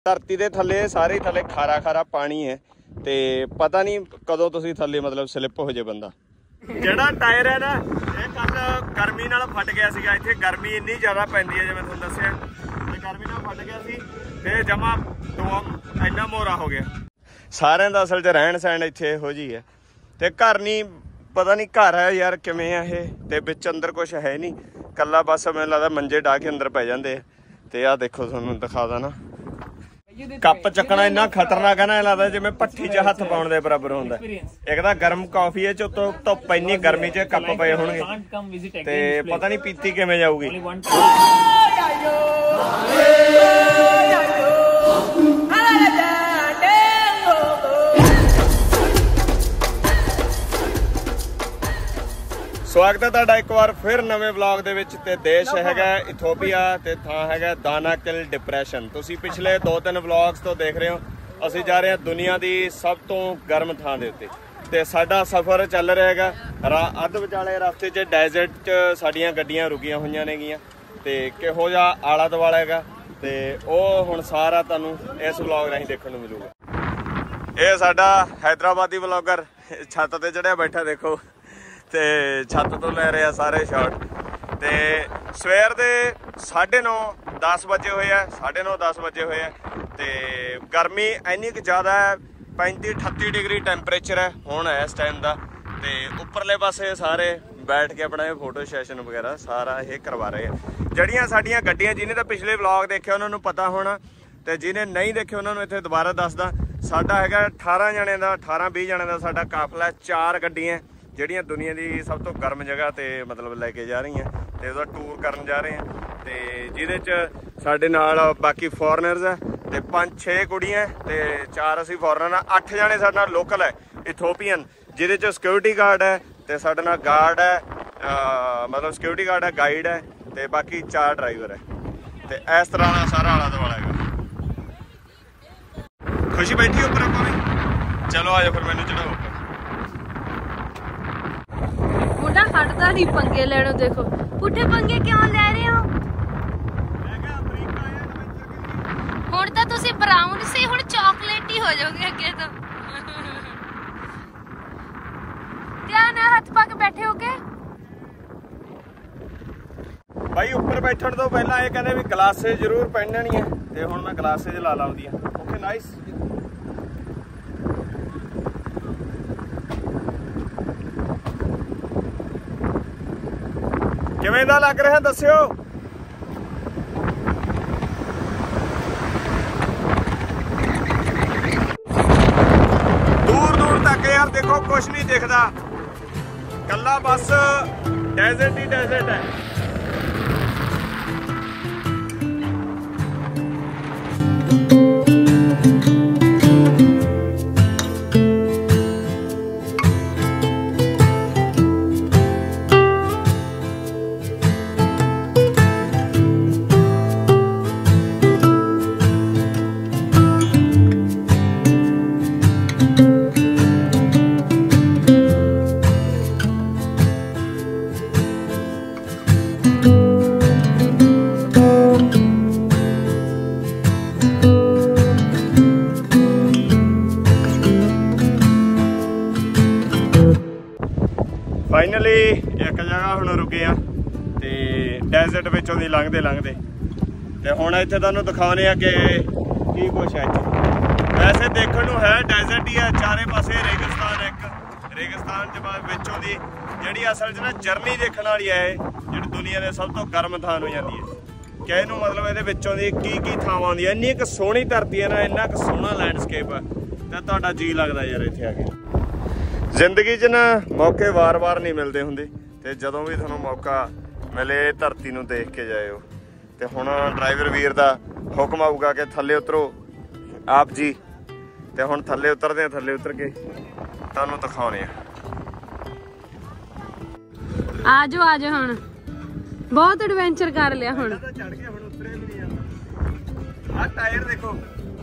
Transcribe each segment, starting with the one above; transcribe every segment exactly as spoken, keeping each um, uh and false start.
धरती के थले सारे थले खारा खारा पानी है ते पता नहीं कदों तुसी थले मतलब स्लिप हो जाए बंदा। ਜਿਹੜਾ टायर है ना ये कल गर्मी नाल फट गया सीगा। इत्थे गर्मी इन्नी ज़्यादा पैंदी है जिवें तुहानूं दस्सिआ ते गर्मी नाल फट गया सी ते जमा दो इन्ना मोरा हो गया। सारिਆਂ ਦਾ असल च रहन सहन इत्थे इहो जी है ते घर नहीं पता नहीं घर है यार किवें आ ये ते विच अंदर कुछ है नहीं कल्ला बस मैनूं लगदा मंजे डाह के अंदर पै जांदे ते आ देखो तुहानूं दिखादा ना कप चकना इन्ना खतरनाक है ना लगता जिवें भट्ठी च हथ पाउण दे बराबर हुंदा। एक तां गर्म कॉफी है च उत्तों धुप्प इन्नी गर्मी च कप पए होणगे ते पता नहीं पीती किवें जाऊगी। स्वागत है तुहाडा एक बार फिर नवे व्लॉग दे विच ते देश हैगा इथोपीआ ते थां हैगा दानाकिल डिप्रैशन। तुसीं पिछले दो तीन व्लॉग्स तो देख रहे हो असीं जा रहे हैं दुनिया की सब तो गर्म थां दे उत्ते ते साडा सफ़र चल रहा हैगा रा अध विचाले रस्ते च डेजर्ट च साडीआं गड्डियां रुकीआं होईआं नेगीआं ते किहो जिहा आला दुआला हैगा ते ओह हुण सारा तुहानूं इस व्लॉग राहीं देखण नूं मिलूगा। ये साडा हैदराबादी व्लॉगर छत ते चढ़िया बैठा देखो ते छत तो ले रहे सारे शॉट ते सवेर दे साढ़े नौ दस बजे हुए है साढ़े नौ दस बजे हुए है ते गर्मी इन्नी क ज़्यादा है पैंती अठत्ती डिग्री टैंपरेचर है हुण इस टाइम का ते उपरले पासे सारे बैठ के अपना फोटो सैशन वगैरह सारा ये करवा रहे हैं। जड़ियाँ साड़ियाँ गड्डियाँ जिन्हें तो पिछले व्लॉग देखे उन्होंने पता होना ते जिन्हें नहीं देखे उन्होंने इत्थे दोबारा दसदा साडा हैगा अठारह जने का अठारह बीस जने का साडा काफला चार गड्डियाँ ਜਿਹੜੀਆਂ दुनिया की सब तो गर्म जगह ते मतलब लैके जा रही हैं ते ਉਹਦਾ टूर करन जा रहे हैं ते ਜਿਹਦੇ ਚ ਸਾਡੇ ਨਾਲ बाकी फॉरनर्स है ते पांच छे कुड़ियां ते चार ਅਸੀਂ फॉरनर आ अठ जने ਸਾਡੇ ਨਾਲ लोकल है इथोपियन ਜਿਹਦੇ ਚ सिक्योरिटी गार्ड है ते ਸਾਡੇ ਨਾਲ गार्ड है मतलब सिक्योरिटी गार्ड है गाइड है ते बाकी चार ड्राइवर है ते इस तरह का सारा आला दुआला है। खुशी बैठी ऊपर ਆਪਾਂ भी चलो आ जाओ फिर मैनू चढ़ाओ ऊपर। मुंडा हटदा नहीं पंगे लेनो देखो पुठे पंगे क्यों ले रहे हो हुण तां तुसी ब्राउन सी हुण चॉकलेट ही हो जाओगे अगे तो ध्यान है हाथ पा के बैठे हो के भाई ऊपर बैठण तो पहला ये कहंदे भी ग्लासेस जरूर पहननी है ते हुण मैं ग्लासेस ला लाउंदी आ। ओके नाइस किवें दा लग रहा दस्सिओ। दूर दूर तक यार देखो कुछ नहीं दिखता कल्ला बस डेजर्ट ही डेजर्ट है। फाइनली एक जगह हुण रुके आ ते डेजर्ट विचों दी लंघदे लंघदे ते हुण इत्थे तुहानूं दिखाउने आ कि की कुछ है इत्थे। वैसे देखण नूं है डेजर्ट ही है चारे पासे रेगिस्तान एक रेगिस्तान च बाद विचों दी जिहड़ी असल च ना जर्नी देखण वाली है जिहड़ी दुनिया दे सब तो गर्म थां हो जांदी है कि इहनूं मतलब इहदे विचों दी की की थावां आउंदियां इन्नी इक सोहणी धरती है ना इन्ना क सोहना लैंडस्केप है ते तुहाडा जी लगदा यार इत्थे आ के। जिंदगी च ना मौके वार वार नहीं मिलते होंगे तो जदों भी थोड़ा मौका मिले धरती नूं देख के जाओ। तो हुण ड्राइवर वीर का हुक्म आऊगा कि थले उतरो आप जी तो हुण थले उतरते हैं थले उतर के तुहानूं दिखाउने आ जाओ आ जाओ हुण बहुत एडवेंचर कर लिया हुण चढ़ के हुण उतरे भी नहीं आ टायर देखो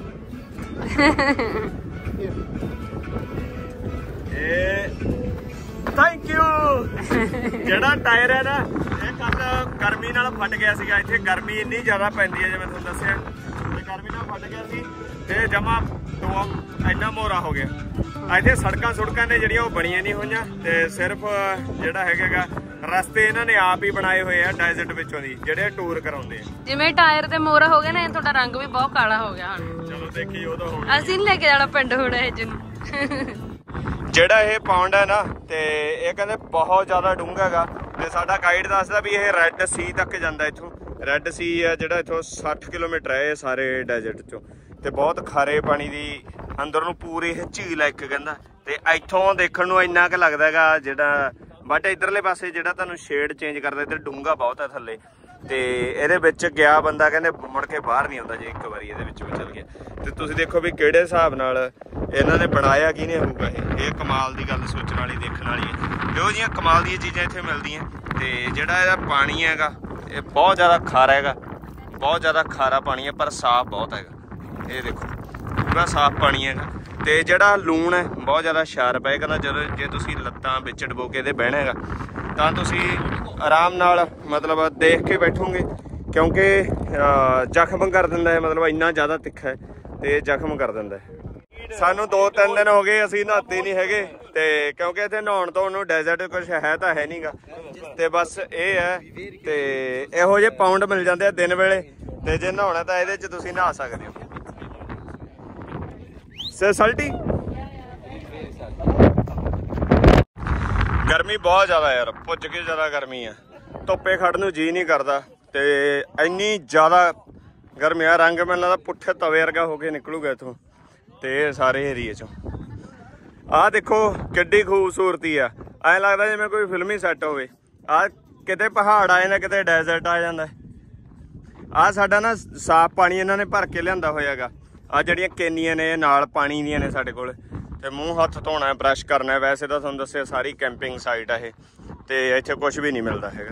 थैंक यू ਜਿਹੜਾ टायर है ना ये कल गर्मी नाल फट गया सीगा। इत्थे गर्मी इन्नी ज़्यादा पैंदी है जिवें तुहानूं दस्सिआ ਗਰਮੀ ਨਾਲ ਫਟ ਗਿਆ ਸੀ ਤੇ ਜਮਾ ਦੋ ਇੰਨਾ ਮੋਰਾ ਹੋ ਗਿਆ। ਇੱਥੇ ਸੜਕਾਂ ਸੁੜਕਾਂ ਨੇ ਜਿਹੜੀਆਂ ਉਹ ਬਣੀਆਂ ਨਹੀਂ ਹੋਈਆਂ ਤੇ ਸਿਰਫ ਜਿਹੜਾ ਹੈਗਾ ਰਸਤੇ ਇਹਨਾਂ ਨੇ ਆਪ ਹੀ ਬਣਾਏ ਹੋਏ ਆ ਡੈਜ਼ਰਟ ਵਿੱਚੋਂ ਦੀ ਜਿਹੜੇ ਟੂਰ ਕਰਾਉਂਦੇ ਆ। ਜਿਵੇਂ ਟਾਇਰ ਤੇ ਮੋਰਾ ਹੋ ਗਿਆ ਨਾ ਤੁਹਾਡਾ ਰੰਗ ਵੀ ਬਹੁਤ ਕਾਲਾ ਹੋ ਗਿਆ ਹੁਣ। ਚਲੋ ਦੇਖੀ ਉਹ ਤਾਂ ਹੁਣ ਅਸੀਂ ਨੀ ਲੈ ਕੇ ਜਾਣਾ ਪਿੰਡ ਹੁਣ ਇਹ ਜਿਹਨੂੰ। ਜਿਹੜਾ ਇਹ ਪੌਂਡ ਹੈ ਨਾ ਤੇ ਇਹ ਕਹਿੰਦੇ ਬਹੁਤ ਜ਼ਿਆਦਾ ਡੂੰਘਾ ਹੈਗਾ ਤੇ ਸਾਡਾ ਗਾਈਡ ਦੱਸਦਾ ਵੀ ਇਹ ਰੈੱਡ ਸੀ ਤੱਕ ਜਾਂਦਾ ਇੱਥੋਂ। ਰੈੱਡ ਸੀ ਹੈ ਜਿਹੜਾ ਇੱਥੋਂ ਸੱਠ ਕਿਲੋਮੀਟਰ ਹੈ ਇਹ ਸਾਰੇ ਡੈਜ਼ਰਟ ਚੋਂ ਤੇ ਬਹੁਤ ਖਾਰੇ ਪਾਣੀ ਦੀ ਅੰਦਰ ਨੂੰ ਪੂਰੀ ਇਹ ਝੀਲ ਇੱਕ ਕਹਿੰਦਾ ਤੇ ਇੱਥੋਂ ਦੇਖਣ ਨੂੰ ਇੰਨਾ ਕੁ ਲੱਗਦਾ ਹੈਗਾ ਜਿਹੜਾ ਬਟ ਇਧਰਲੇ ਪਾਸੇ ਜਿਹੜਾ ਤੁਹਾਨੂੰ ਸ਼ੇਡ ਚੇਂਜ ਕਰਦਾ ਇੱਧਰ ਡੂੰਘਾ ਬਹੁਤ ਹੈ ਥੱਲੇ ਤੇ ਇਹਦੇ ਵਿੱਚ ਗਿਆ ਬੰਦਾ ਕਹਿੰਦੇ ਮੁੜ ਕੇ ਬਾਹਰ ਨਹੀਂ ਆਉਂਦਾ ਜੇ ਇੱਕ ਵਾਰੀ ਇਹਦੇ ਵਿੱਚ ਚੱਲ ਗਿਆ। ਤੇ ਤੁਸੀਂ ਦੇਖੋ ਵੀ ਕਿਹੜੇ ਹਿਸਾਬ ਨਾਲ ਇਹਨਾਂ ਨੇ ਬਣਾਇਆ ਕਿਹਨੇ ਹੋਊਗਾ ਇਹ ਇਹ ਕਮਾਲ ਦੀ ਗੱਲ ਸੋਚਣ ਵਾਲੀ ਦੇਖਣ ਵਾਲੀ ਹੈ। ਇਹੋ ਜਿਹੀਆਂ ਕਮਾਲ ਦੀਆਂ ਚੀਜ਼ਾਂ ਇੱਥੇ ਮਿਲਦੀਆਂ ਤੇ ਜਿਹੜਾ ਇਹਦਾ ਪਾਣੀ ਹੈਗਾ ਇਹ ਬਹੁਤ ਜ਼ਿਆਦਾ ਖਾਰਾ ਹੈਗਾ ਬਹੁਤ ਜ਼ਿਆਦਾ ਖਾਰਾ ਪਾਣੀ ਹੈ ਪਰ ਸਾਫ਼ ਬਹੁਤ ਹੈਗਾ। ਇਹ ਦੇਖੋ ਪੂਰਾ ਸਾਫ਼ ਪਾਣੀ ਹੈਗਾ ਤੇ ਜਿਹੜਾ ਲੂਣ ਹੈ ਬਹੁਤ ਜ਼ਿਆਦਾ ਸ਼ਾਰਪ ਹੈ। ਕਹਿੰਦਾ ਜਦੋਂ ਜੇ ਤੁਸੀਂ ਲੱਤਾਂ ਵਿੱਚ ਡੁਬੋ ਕੇ ਇਹਦੇ ਬਹਿਣਾ ਹੈਗਾ ਤਾਂ ਤੁਸੀਂ ਆਰਾਮ ਨਾਲ ਮਤਲਬ ਦੇਖ ਕੇ ਬੈਠੋਗੇ ਕਿਉਂਕਿ ਜ਼ਖਮ ਕਰ ਦਿੰਦਾ ਹੈ ਮਤਲਬ ਇੰਨਾ ਜ਼ਿਆਦਾ ਤਿੱਖਾ ਹੈ ਤੇ ਜ਼ਖਮ ਕਰ ਦਿੰਦਾ ਹੈ। ਸਾਨੂੰ ਦੋ ਤਿੰਨ ਦਿਨ ਹੋ ਗਏ ਅਸੀਂ ਨਹਾਤੇ ਨਹੀਂ ਹੈਗੇ ਤੇ ਕਿਉਂਕਿ ਇੱਥੇ ਨਹਾਉਣ ਤੋਂ ਉਹਨੂੰ ਡੈਜ਼ਰਟ ਕੁਛ ਹੈ ਤਾਂ ਹੈ ਨਹੀਂਗਾ ਤੇ ਬਸ ਇਹ ਹੈ ਤੇ ਇਹੋ ਜਿਹੇ ਪਾਉਂਡ ਮਿਲ ਜਾਂਦੇ ਆ ਦਿਨ ਵੇਲੇ ਤੇ ਜੇ ਨਹਾਉਣਾ ਤਾਂ ਇਹਦੇ 'ਚ ਤੁਸੀਂ ਨਹਾ ਸਕਦੇ ਹੋ। ਸਲਟੀ ਗਰਮੀ ਬਹੁਤ ਜ਼ਿਆਦਾ ਯਾਰ ਭੁੱਜ ਕੇ ਜ਼ਿਆਦਾ ਗਰਮੀ ਆ ਧੁੱਪੇ ਖੜਨ ਨੂੰ ਜੀ ਨਹੀਂ ਕਰਦਾ ਤੇ ਇੰਨੀ ਜ਼ਿਆਦਾ ਗਰਮੀ ਆ ਰੰਗ ਮੈਨੂੰ ਲੱਗਦਾ ਪੁੱਠੇ ਤਵੇ ਵਰਗਾ ਹੋ ਕੇ ਨਿਕਲੂਗਾ ਇੱਥੋਂ ਤੇ ਸਾਰੇ ਏਰੀਏ ਚੋਂ। ਆਹ ਦੇਖੋ ਕਿੱਡੀ ਖੂਬਸੂਰਤੀ ਆ ਐਂ ਲੱਗਦਾ ਜਿਵੇਂ ਕੋਈ ਫਿਲਮੀ ਸੈੱਟ ਹੋਵੇ। ਆਹ ਕਿਤੇ ਪਹਾੜ ਆ ਜਾਂਦਾ ਕਿਤੇ ਡੈਜ਼ਰਟ ਆ ਜਾਂਦਾ। ਆਹ ਸਾਡਾ ਨਾ ਸਾਫ਼ ਪਾਣੀ ਇਹਨਾਂ ਨੇ ਭਰ ਕੇ ਲਿਆਂਦਾ ਹੋਇਆ ਹੈਗਾ। ਆਹ ਜਿਹੜੀਆਂ ਕੇਨੀਆਂ ਨੇ ਨਾਲ ਪਾਣੀ ਦੀਆਂ ਨੇ ਸਾਡੇ ਕੋਲ ਤੇ ਮੂੰਹ ਹੱਥ ਧੋਣਾ ਬਰਸ਼ ਕਰਨਾ। ਵੈਸੇ ਤਾਂ ਤੁਹਾਨੂੰ ਦੱਸਿਆ ਸਾਰੀ ਕੈਂਪਿੰਗ ਸਾਈਟ ਆ ਇਹ ਤੇ ਇੱਥੇ ਕੁਝ ਵੀ ਨਹੀਂ ਮਿਲਦਾ ਹੈਗਾ।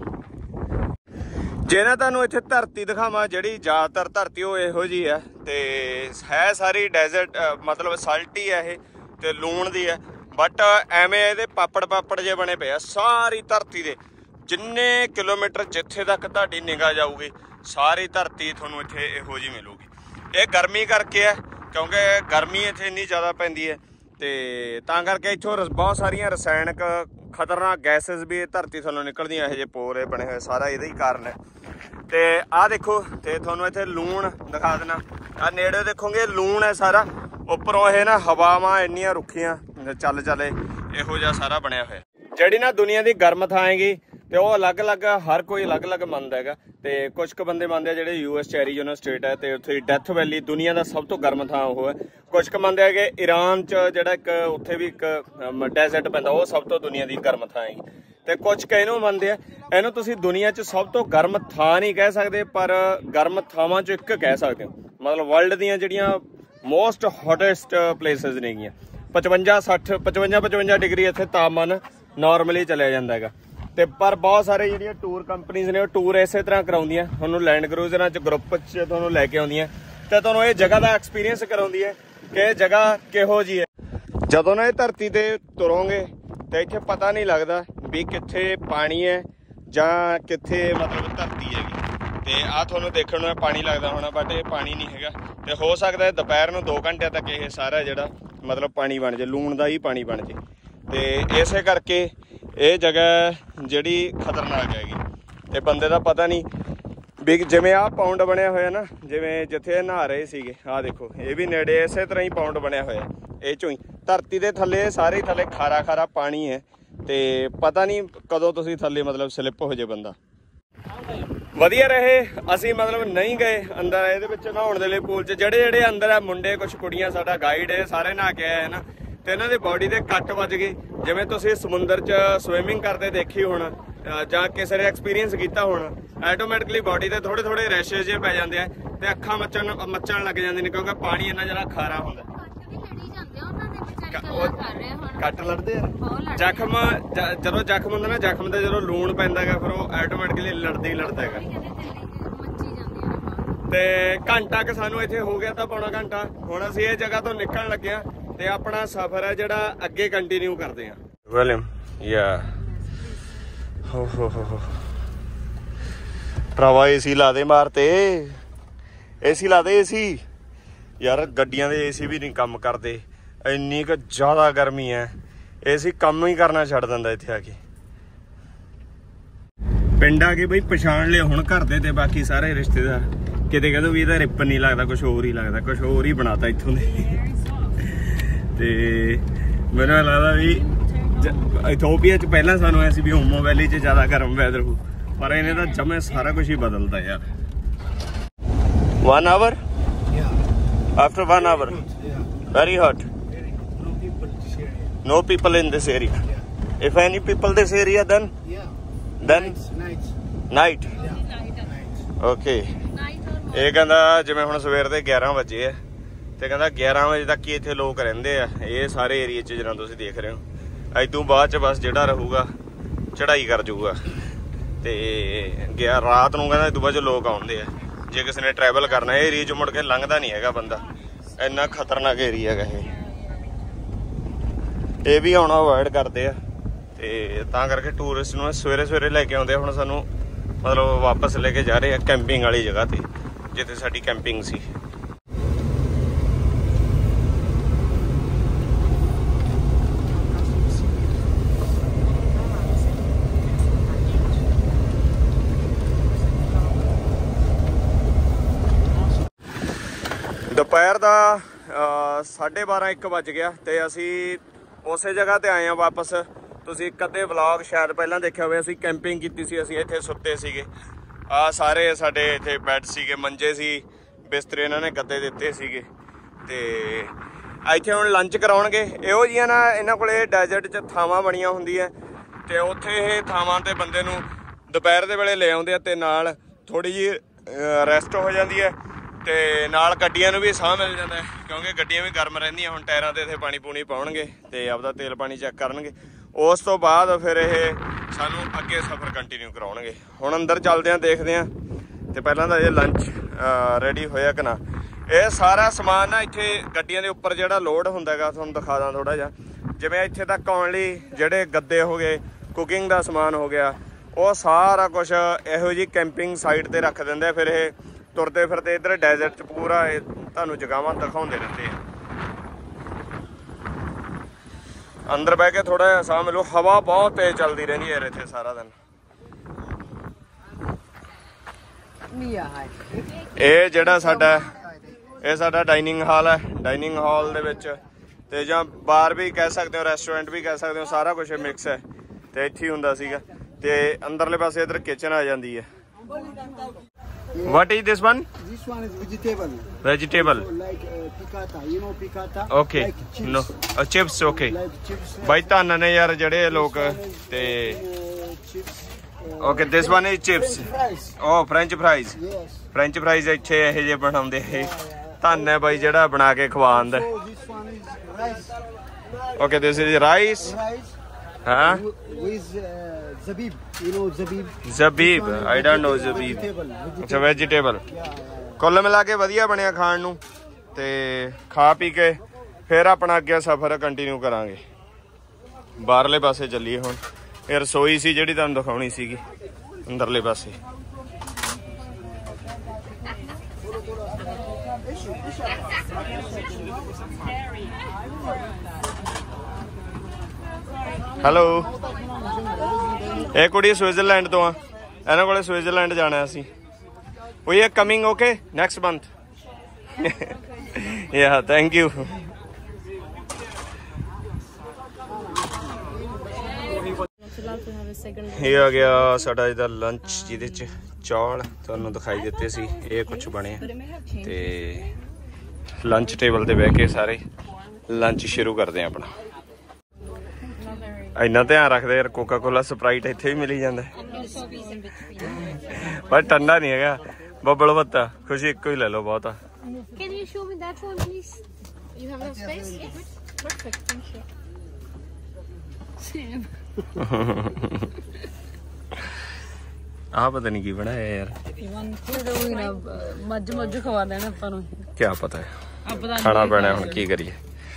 ਜੇ ਨਾ ਤੁਹਾਨੂੰ ਇੱਥੇ ਧਰਤੀ ਦਿਖਾਵਾਂ ਜਿਹੜੀ ਜ਼ਿਆਦਾਤਰ ਧਰਤੀ ਉਹ ਇਹੋ ਜਿਹੀ ਹੈ ਤੇ ਹੈ ਸਾਰੀ ਡੈਜ਼ਰਟ ਮਤਲਬ ਸਾਲਟੀ ਹੈ ਇਹ ਤੇ ਲੂਣ ਦੀ ਹੈ ਬਟ ਐਵੇਂ ਇਹਦੇ ਪਾਪੜ ਪਾਪੜ ਜੇ ਬਣੇ ਪਏ ਆ ਸਾਰੀ ਧਰਤੀ ਦੇ ਜਿੰਨੇ ਕਿਲੋਮੀਟਰ ਜਿੱਥੇ ਤੱਕ ਤੁਹਾਡੀ ਨਿਗਾਹ ਜਾਊਗੀ ਸਾਰੀ ਧਰਤੀ ਤੁਹਾਨੂੰ ਇੱਥੇ ਇਹੋ ਜਿਹੀ ਮਿਲੂਗੀ। ਇਹ ਗਰਮੀ ਕਰਕੇ ਹੈ ਕਿਉਂਕਿ ਗਰਮੀ ਇੱਥੇ ਇੰਨੀ ਜ਼ਿਆਦਾ ਪੈਂਦੀ ਹੈ ਤੇ ਤਾਂ ਕਰਕੇ ਇੱਥੋਂ ਬਹੁਤ ਸਾਰੀਆਂ ਰਸਾਇਣਕ ਖਤਰਨਾਕ ਗੈਸਿਸ ਵੀ ਧਰਤੀ ਥੱਲੋਂ ਨਿਕਲਦੀਆਂ ਇਹੋ ਜਿਹੇ ਪੋਰੇ ਬਣੇ ਹੋਏ ਸਾਰਾ ਇਹਦਾ ਹੀ ਕਾਰਨ ਹੈ। ਤੇ ਆਹ ਦੇਖੋ ਤੇ ਤੁਹਾਨੂੰ ਇੱਥੇ ਲੂਣ ਦਿਖਾ ਦੇਣਾ ਆਹ ਨੇੜੇ ਦੇਖੋਗੇ ਲੂਣ ਹੈ ਸਾਰਾ ਉੱਪਰੋਂ ਇਹ ਨਾ ਹਵਾਵਾਂ ਇੰਨੀਆਂ ਰੁੱਖੀਆਂ ਚੱਲ ਚੱਲੇ ਇਹੋ ਜਿਹਾ ਸਾਰਾ ਬਣਿਆ ਹੋਇਆ। ਜਿਹੜੀ ਨਾ ਦੁਨੀਆ ਦੀ ਗਰਮ ਥਾਂ ਹੈਗੀ ਤੇ ਉਹ ਅਲੱਗ-ਅਲੱਗ ਹਰ ਕੋਈ ਅਲੱਗ-ਅਲੱਗ ਮੰਨਦਾ ਹੈਗਾ ਤੇ ਕੁਝ ਕੁ ਬੰਦੇ ਮੰਨਦੇ ਆ ਜਿਹੜੇ ਯੂ ਐਸ ਚ ਐਰੀਜ਼ੋਨਾ ਸਟੇਟ ਹੈ ਤੇ ਉੱਥੇ ਡੈਥ ਵੈਲੀ ਦੁਨੀਆ ਦਾ ਸਭ ਤੋਂ ਗਰਮ ਥਾਂ ਉਹ ਹੈ। ਕੁਝ ਕੁ ਮੰਨਦੇ ਹੈਗੇ ਈਰਾਨ ਚ ਜਿਹੜਾ ਇੱਕ ਉੱਥੇ ਵੀ ਇੱਕ ਡੈਜ਼ਰਟ ਪੈਂਦਾ ਉਹ ਸਭ ਤੋਂ ਦੁਨੀਆ ਦੀ ਗਰਮ ਥਾਂ ਹੈਗੀ ਤੇ ਕੁਝ ਕੁ ਇਹਨੂੰ ਮੰਨਦੇ ਆ ਇਹਨੂੰ ਤੁਸੀਂ ਦੁਨੀਆ ਚ ਸਭ ਤੋਂ ਗਰਮ ਥਾਂ ਨਹੀਂ ਕਹਿ ਸਕਦੇ ਪਰ ਗਰਮ ਥਾਵਾਂ ਚ ਇੱਕ ਕਹਿ ਸਕਦੇ ਹੋ। ਮਤਲਬ ਵਰਲਡ ਦੀਆਂ ਜਿਹੜੀਆਂ ਮੋਸਟ ਹੌਟੈਸਟ ਪਲੇਸਿਸ ਨੇਗੀਆਂ ਪਚਵੰਜਾ ਸੱਠ ਪਚਵੰਜਾ ਪਚਵੰਜਾ ਡਿਗਰੀ ਇੱਥੇ ਤਾਪਮਾਨ ਨਾਰਮਲੀ ਚਲਿਆ ਜਾਂਦਾ ਹੈਗਾ ਤੇ ਪਰ ਬਹੁਤ ਸਾਰੇ ਜਿਹੜੀਆਂ ਟੂਰ ਕੰਪਨੀਆਂ ਨੇ ਉਹ ਟੂਰ ਇਸੇ ਤਰ੍ਹਾਂ ਕਰਾਉਂਦੀਆਂ ਤੁਹਾਨੂੰ ਲੈਂਡ ਕਰੂਜ਼ਰਾਂ ਚ ਗਰੁੱਪ ਚ ਤੁਹਾਨੂੰ ਲੈ ਕੇ ਆਉਂਦੀਆਂ ਤੇ ਤੁਹਾਨੂੰ ਇਹ ਜਗ੍ਹਾ ਦਾ ਐਕਸਪੀਰੀਅੰਸ ਕਰਾਉਂਦੀ ਹੈ ਕਿ ਇਹ ਜਗ੍ਹਾ ਕਿਹੋ ਜਿਹੀ ਹੈ। ਜਦੋਂ ਨਾ ਇਹ ਧਰਤੀ ਤੇ ਤੁਰੋਗੇ ਤੇ ਇੱਥੇ ਪਤਾ ਨਹੀਂ ਲੱਗਦਾ ਵੀ ਕਿੱਥੇ ਪਾਣੀ ਹੈ ਜਾਂ ਕਿੱਥੇ ਮਤਲਬ ਧਰਤੀ ਹੈਗੀ ਤੇ ਆਹ ਤੁਹਾਨੂੰ ਦੇਖਣ ਨੂੰ ਪਾਣੀ ਲੱਗਦਾ ਹੋਣਾ ਬਟ ਇਹ ਪਾਣੀ ਨਹੀਂ ਹੈਗਾ ਤੇ ਹੋ ਸਕਦਾ ਦੁਪਹਿਰ ਨੂੰ ਦੋ ਘੰਟਿਆਂ ਤੱਕ ਇਹ ਸਾਰਾ ਜਿਹੜਾ ਮਤਲਬ ਪਾਣੀ ਬਣ ਜੇ ਲੂਣ ਦਾ ਹੀ ਪਾਣੀ ਬਣ ਜੇ ਤੇ ਇਸੇ ਕਰਕੇ ਇਹ ਜਗ੍ਹਾ ਜਿਹੜੀ ਖਤਰਨਾਕ ਹੈਗੀ ਤੇ ਬੰਦੇ ਦਾ ਪਤਾ ਨਹੀਂ ਵੀ ਜਿਵੇਂ ਆਹ ਪਾਉਂਡ ਬਣਿਆ ਹੋਇਆ ਨਾ ਜਿਵੇਂ ਜਿੱਥੇ ਨਹਾ ਰਹੇ ਸੀਗੇ ਆਹ ਦੇਖੋ ਇਹ ਵੀ ਨੇੜੇ ਇਸੇ ਤਰ੍ਹਾਂ ਹੀ ਪਾਉਂਡ ਬਣਿਆ ਹੋਇਆ ਇਹ ਚੋਂ ਹੀ ਧਰਤੀ ਦੇ ਥੱਲੇ ਸਾਰੇ ਥੱਲੇ ਖਾਰਾ ਖਾਰਾ ਪਾਣੀ ਹੈ ਤੇ ਪਤਾ ਨਹੀਂ ਕਦੋਂ ਤੁਸੀਂ ਥੱਲੇ ਮਤਲਬ ਸਲਿੱਪ ਹੋ ਜੇ ਬੰਦਾ। ਵਧੀਆ ਰਹੇ ਅਸੀਂ ਮਤਲਬ ਨਹੀਂ ਗਏ ਅੰਦਰ ਇਹਦੇ ਵਿੱਚ ਨਹਾਉਣ ਦੇ ਲਈ ਪੂਲ 'ਚ ਜਿਹੜੇ ਜਿਹੜੇ ਅੰਦਰ ਆ ਮੁੰਡੇ ਕੁਛ ਕੁੜੀਆਂ ਸਾਡਾ ਗਾਈਡ ਹੈ ਸਾਰੇ ਨਹਾ ਕੇ ਆਏ ਨਾ ਤੇ ਇਹਨਾਂ ਦੀ ਬਾਡੀ ਦੇ ਕੱਟ ਵੱਜ ਗਏ ਜਿਵੇਂ ਤੁਸੀਂ ਸਮੁੰਦਰ 'ਚ ਸਵਿਮਿੰਗ ਕਰਦੇ ਦੇਖੀ ਹੁਣ ਜਾਂ ਕਿਸੇ ਨੇ ਐਕਸਪੀਰੀਅੰਸ ਕੀਤਾ ਹੁਣ ਆਟੋਮੈਟਿਕਲੀ ਬਾਡੀ ਤੇ ਥੋੜੇ ਥੋੜੇ ਰੈਸ਼ੇਸ ਜਿਹੇ ਪੈ ਜਾਂਦੇ ਆ ਤੇ ਅੱਖਾਂ ਮੱਚਣ ਮੱਚਣ ਲੱਗ ਜਾਂਦੇ ਨੇ ਕਿਉਂਕਿ ਪਾਣੀ ਇੰਨਾ ਜ਼ਿਆਦਾ ਖਾਰਾ ਹੁੰਦਾ। ਕੱਟ ਲੜਦੇ ਆ ਜ਼ਖਮ ਜਦੋਂ ਜ਼ਖਮ ਹੁੰਦਾ ਨਾ ਜ਼ਖਮ ਤੇ ਜਦੋਂ ਲੂਣ ਪੈਂਦਾ ਹੈਗਾ ਫਿਰ ਉਹ ਆਟੋਮੈਟਿਕਲੀ ਲੜਦਾ ਹੀ ਲੜਦਾ ਹੈਗਾ ਤੇ ਘੰਟਾ ਕੁ ਸਾਨੂੰ ਇੱਥੇ ਹੋ ਗਿਆ ਤਾਂ ਪੌਣਾ ਘੰਟਾ ਹੁਣ ਅਸੀਂ ਇਹ ਜਗ੍ਹਾ ਤੋਂ ਨਿਕਲਣ ਲੱਗੇ ਆ ਤੇ ਆਪਣਾ ਸਫ਼ਰ ਹੈ ਜਿਹੜਾ ਅੱਗੇ ਕੰਟੀਨਿਊ ਕਰਦੇ ਆ। ਵੈਲਮ ਯਾ ਹੋ ਹੋ ਹੋ ਭਰਾਵਾ ਏਸੀ ਲਾ ਦੇ ਮਾਰ ਤੇ ਏਸੀ ਲਾ ਦੇ ਏਸੀ ਯਾਰ ਗੱਡੀਆਂ ਦੇ ਏਸੀ ਵੀ ਨਹੀਂ ਕੰਮ ਕਰਦੇ ਇੰਨੀ ਕੁ ਜ਼ਿਆਦਾ ਗਰਮੀ ਹੈ ਏਸੀ ਕੰਮ ਹੀ ਕਰਨਾ ਛੱਡ ਦਿੰਦਾ ਇੱਥੇ ਆ ਕੇ ਪਿੰਡ ਆ ਕੇ ਬਈ ਪਛਾਣ ਲਿਆ ਹੁਣ ਘਰ ਦੇ ਤੇ ਬਾਕੀ ਸਾਰੇ ਰਿਸ਼ਤੇਦਾਰ ਕਿਤੇ ਕਹਿੰਦੇ ਵੀ ਇਹਦਾ ਰਿਪਨ ਨਹੀਂ ਲੱਗਦਾ ਕੁਛ ਹੋਰ ਹੀ ਲੱਗਦਾ ਕੁਛ ਹੋਰ ਹੀ ਬਣਾਤਾ ਇੱਥੋਂ ਦੇ ਤੇ ਮੈਨੂੰ ਲੱਗਦਾ ਵੀ ਇਥੋਪੀਆ ਚ ਪਹਿਲਾਂ ਸਾਨੂੰ ਐ ਸੀ ਵੀ ਹੋਮੋ ਵੈਲੀ ਚ ਜ਼ਿਆਦਾ ਗਰਮ ਵੈਦਰ ਹੋ ਪਰ ਇਹਨੇ ਤਾਂ ਜਮੇ ਸਾਰਾ ਕੁਝ ਹੀ ਬਦਲਦਾ ਯਾਰ one hour yeah after one hour yeah very hot no people in this area yeah if any people this area then yeah then night night yeah okay ਇਹ ਕਹਿੰਦਾ ਜਿਵੇਂ ਹੁਣ ਸਵੇਰ ਦੇ ਗਿਆਰਾਂ ਵਜੇ ਆ ਤੇ ਕਹਿੰਦਾ ਗਿਆਰਾਂ ਵਜੇ ਤੱਕ ਹੀ ਇੱਥੇ ਲੋਕ ਰਹਿੰਦੇ ਆ ਇਹ ਸਾਰੇ ਏਰੀਏ 'ਚ ਜਿਹੜਾ ਤੁਸੀਂ ਦੇਖ ਰਹੇ ਹੋ ਅੱਜ ਤੋਂ ਬਾਅਦ 'ਚ ਬਸ ਜਿਹੜਾ ਰਹੂਗਾ ਚੜਾਈ ਕਰ ਜਾਊਗਾ ਤੇ ਗਿਆ ਰਾਤ ਨੂੰ ਕਹਿੰਦਾ ਇਹ ਤੋਂ ਬਾਅਦ 'ਚ ਲੋਕ ਆਉਂਦੇ ਆ ਜੇ ਕਿਸੇ ਨੇ ਟਰੈਵਲ ਕਰਨਾ ਇਹ ਏਰੀਏ 'ਚ ਮੁੜ ਕੇ ਲੰਘਦਾ ਨਹੀਂ ਹੈਗਾ ਬੰਦਾ ਇੰਨਾ ਖਤਰਨਾਕ ਏਰੀਆ ਹੈਗਾ ਇਹ ਇਹ ਵੀ ਆਉਣਾ ਅਵੋਇਡ ਕਰਦੇ ਆ ਤੇ ਤਾਂ ਕਰਕੇ ਟੂਰਿਸਟ ਨੂੰ ਸਵੇਰੇ ਸਵੇਰੇ ਲੈ ਕੇ ਆਉਂਦੇ ਹੁਣ ਸਾਨੂੰ ਮਤਲਬ ਵਾਪਸ ਲੈ ਕੇ ਜਾ ਰਹੇ ਆ ਕੈਂਪਿੰਗ ਵਾਲੀ ਜਗ੍ਹਾ ਤੇ ਜਿੱਥੇ ਸਾਡੀ ਕੈਂਪਿੰਗ ਸੀ ਦੁਪਹਿਰ ਦਾ ਸਾਢੇ ਬਾਰਾਂ ਇੱਕ ਵੱਜ ਗਿਆ ਤੇ ਅਸੀਂ ਉਸੇ ਜਗ੍ਹਾ ਤੇ ਆਏ ਆ ਵਾਪਸ ਤੁਸੀਂ ਇੱਕ ਅੱਧੇ ਵਲੌਗ ਸ਼ਾਇਦ ਪਹਿਲਾਂ ਦੇਖਿਆ ਹੋਵੇ ਅਸੀਂ ਕੈਂਪਿੰਗ ਕੀਤੀ ਸੀ ਅਸੀਂ ਇੱਥੇ ਸੁੱਤੇ ਸੀਗੇ ਆ ਸਾਰੇ ਸਾਡੇ ਇੱਥੇ ਬੈੱਡ ਸੀਗੇ ਮੰਜੇ ਸੀ ਬਿਸਤਰੇ ਇਹਨਾਂ ਨੇ ਗੱਦੇ ਦਿੱਤੇ ਸੀਗੇ ਤੇ ਇੱਥੇ ਹੁਣ ਲੰਚ ਕਰਾਉਣਗੇ ਇਹੋ ਜਿਹੀਆਂ ਨਾ ਇਹਨਾਂ ਕੋਲੇ ਡੈਜ਼ਰਟ 'ਚ ਥਾਵਾਂ ਬਣੀਆਂ ਹੁੰਦੀਆਂ ਤੇ ਉੱਥੇ ਇਹ ਥਾਵਾਂ ਤੇ ਬੰਦੇ ਨੂੰ ਦੁਪਹਿਰ ਦੇ ਵੇਲੇ ਲੈ ਆਉਂਦੇ ਆ ਤੇ ਨਾਲ ਥੋੜੀ ਜਿਹੀ ਰੈਸਟ ਹੋ ਜਾਂਦੀ ਹੈ ਤੇ ਨਾਲ ਗੱਡੀਆਂ ਨੂੰ ਵੀ ਸਾਹ ਮਿਲ ਜਾਂਦਾ ਕਿਉਂਕਿ ਗੱਡੀਆਂ ਵੀ ਗਰਮ ਰਹਿੰਦੀਆਂ ਹੁਣ ਟਾਇਰਾਂ ਤੇ ਇੱਥੇ ਪਾਣੀ ਪੂਣੀ ਪਾਉਣਗੇ ਤੇ ਆਪਦਾ ਤੇਲ ਪਾਣੀ ਚੈੱਕ ਕਰਨਗੇ ਉਸ ਤੋਂ ਬਾਅਦ ਫਿਰ ਇਹ ਸਾਨੂੰ ਅੱਗੇ ਸਫ਼ਰ ਕੰਟੀਨਿਊ ਕਰਾਉਣਗੇ ਹੁਣ ਅੰਦਰ ਚੱਲਦੇ ਹਾਂ ਦੇਖਦੇ ਹਾਂ ਤੇ ਪਹਿਲਾਂ ਤਾਂ ਇਹ ਲੰਚ ਰੈਡੀ ਹੋਇਆ ਕਿ ਨਾ ਇਹ ਸਾਰਾ ਸਮਾਨ ਨਾ ਇੱਥੇ ਗੱਡੀਆਂ ਦੇ ਉੱਪਰ ਜਿਹੜਾ ਲੋਡ ਹੁੰਦਾ ਹੈਗਾ ਤੁਹਾਨੂੰ ਦਿਖਾ ਦਾਂ ਥੋੜਾ ਜਿਹਾ ਜਿਵੇਂ ਇੱਥੇ ਤੱਕ ਆਉਣ ਲਈ ਜਿਹੜੇ ਗੱਦੇ ਹੋ ਗਏ ਕੁਕਿੰਗ ਦਾ ਸਮਾਨ ਹੋ ਗਿਆ ਉਹ ਸਾਰਾ ਕੁਝ ਇਹੋ ਜਿਹੀ ਕੈਂਪਿੰਗ ਸਾਈਟ ਤੇ ਰੱਖ ਦਿੰਦੇ ਫਿਰ ਇਹ ਤੁਰਦੇ ਫਿਰਦੇ ਇੱਧਰ ਡੈਜ਼ਰਟ 'ਚ ਪੂਰਾ ਇਹ ਤੁਹਾਨੂੰ ਜਗ੍ਹਾਵਾਂ ਦਿਖਾਉਂਦੇ ਰਹਿੰਦੇ ਆ ਅੰਦਰ ਬਹਿ ਕੇ ਥੋੜਾ ਜਿਹਾ ਸਾਹ ਮਿਲੋ ਹਵਾ ਬਹੁਤ ਤੇਜ਼ ਚੱਲਦੀ ਰਹਿੰਦੀ ਹੈ ਇੱਥੇ ਸਾਰਾ ਦਿਨ ਇਹ ਜਿਹੜਾ ਸਾਡਾ ਇਹ ਸਾਡਾ ਡਾਈਨਿੰਗ ਹਾਲ ਹੈ ਡਾਈਨਿੰਗ ਹਾਲ ਦੇ ਵਿੱਚ ਤੇ ਜਾਂ ਬਾਰ ਵੀ ਕਹਿ ਸਕਦੇ ਹੋ ਰੈਸਟੋਰੈਂਟ ਵੀ ਕਹਿ ਸਕਦੇ ਹੋ ਸਾਰਾ ਕੁਝ ਮਿਕਸ ਹੈ ਤੇ ਇੱਥੇ ਹੀ ਹੁੰਦਾ ਸੀਗਾ ਤੇ ਅੰਦਰਲੇ ਪਾਸੇ ਇੱਧਰ ਕਿਚਨ ਆ ਜਾਂਦੀ ਹੈ What is this one? This one is vegetable. Vegetable. Like uh, piccata, you know piccata? Okay. Like chips. No. Uh, chips, okay. Like chips. ਬਾਈ ਧੰਨ ਨੇ ਯਾਰ ਜਿਹੜੇ ਲੋਕ ਤੇ Uh, chips. Uh, Okay, this one is chips. French fries. Oh, French fries. Yes. French fries ਇੱਥੇ ਇਹ ਜੇ ਬਣਾਉਂਦੇ ਇਹ ਧੰਨ ਹੈ ਬਾਈ ਜਿਹੜਾ ਬਣਾ ਕੇ ਖਵਾਉਂਦਾ So this one is rice. Okay, this is rice. Rice. ਹਾਂ w- With uh, zabib. You know zabib. ਜ਼ਬੀਬ This one is I don't know vegetable, ਜ਼ਬੀਬ vegetable, ਅੱਛਾ vegetable. Vegetable Yeah, yeah. ਕੁੱਲ ਮਿਲਾ ਕੇ ਵਧੀਆ ਬਣਿਆ ਖਾਣ ਨੂੰ ਤੇ ਖਾ ਪੀ ਕੇ ਫਿਰ ਆਪਣਾ ਅੱਗੇ ਸਫ਼ਰ ਕੰਟੀਨਿਊ ਕਰਾਂਗੇ ਬਾਹਰਲੇ ਪਾਸੇ ਚੱਲੀਏ ਹੁਣ ਇਹ ਰਸੋਈ ਸੀ ਜਿਹੜੀ ਤੁਹਾਨੂੰ ਦਿਖਾਉਣੀ ਸੀਗੀ ਅੰਦਰਲੇ ਪਾਸੇ ਹੈਲੋ ਇਹ ਕੁੜੀ ਸਵਿਟਜ਼ਰਲੈਂਡ ਤੋਂ ਆ ਇਹਨਾਂ ਕੋਲੇ ਸਵਿਟਜ਼ਰਲੈਂਡ ਜਾਣਾ ਅਸੀਂ We are coming, okay? Next month. Yeah, thank you. ਇਹ ਆ ਗਿਆ ਸਾਡਾ ਇਹਦਾ ਲੰਚ ਜਿਹਦੇ ਚ ਚੌਲ ਤੁਹਾਨੂੰ ਦਿਖਾਈ ਦਿੱਤੇ ਸੀ ਇਹ ਕੁਝ ਬਣਿਆ ਤੇ ਲੰਚ ਟੇਬਲ ਤੇ ਬਹਿ ਕੇ ਸਾਰੇ ਲੰਚ ਸ਼ੁਰੂ ਕਰਦੇ ਆ ਆਪਣਾ ਇੰਨਾ ਧਿਆਨ ਰੱਖਦੇ ਯਾਰ ਕੋਕਾ ਕੋਲਾ ਸਪਰਾਈਟ ਇੱਥੇ ਵੀ ਮਿਲੀ ਜਾਂਦਾ ਪਰ ਠੰਡਾ ਨਹੀਂ ਹੈਗਾ ਬੱਬਲ ਬੱਤਾ ਖੁਸ਼ੀ ਇੱਕੋ ਹੀ ਲੈ ਲਓ ਬਹੁਤ ਆ Can you show me that one, please? You have enough space? Perfect, thank you. Sam. ਆਹ ਪਤਾ ਨਹੀਂ ਕੀ ਬਣਾਇਆ ਯਾਰ ਮੱਝ ਮੱਝ ਖਵਾ ਦੇਣਾ ਆਪਾਂ ਨੂੰ ਕੀ ਪਤਾ ਹੈ ਖਾਣਾ ਪੈਣਾ ਹੁਣ ਕੀ ਕਰੀਏ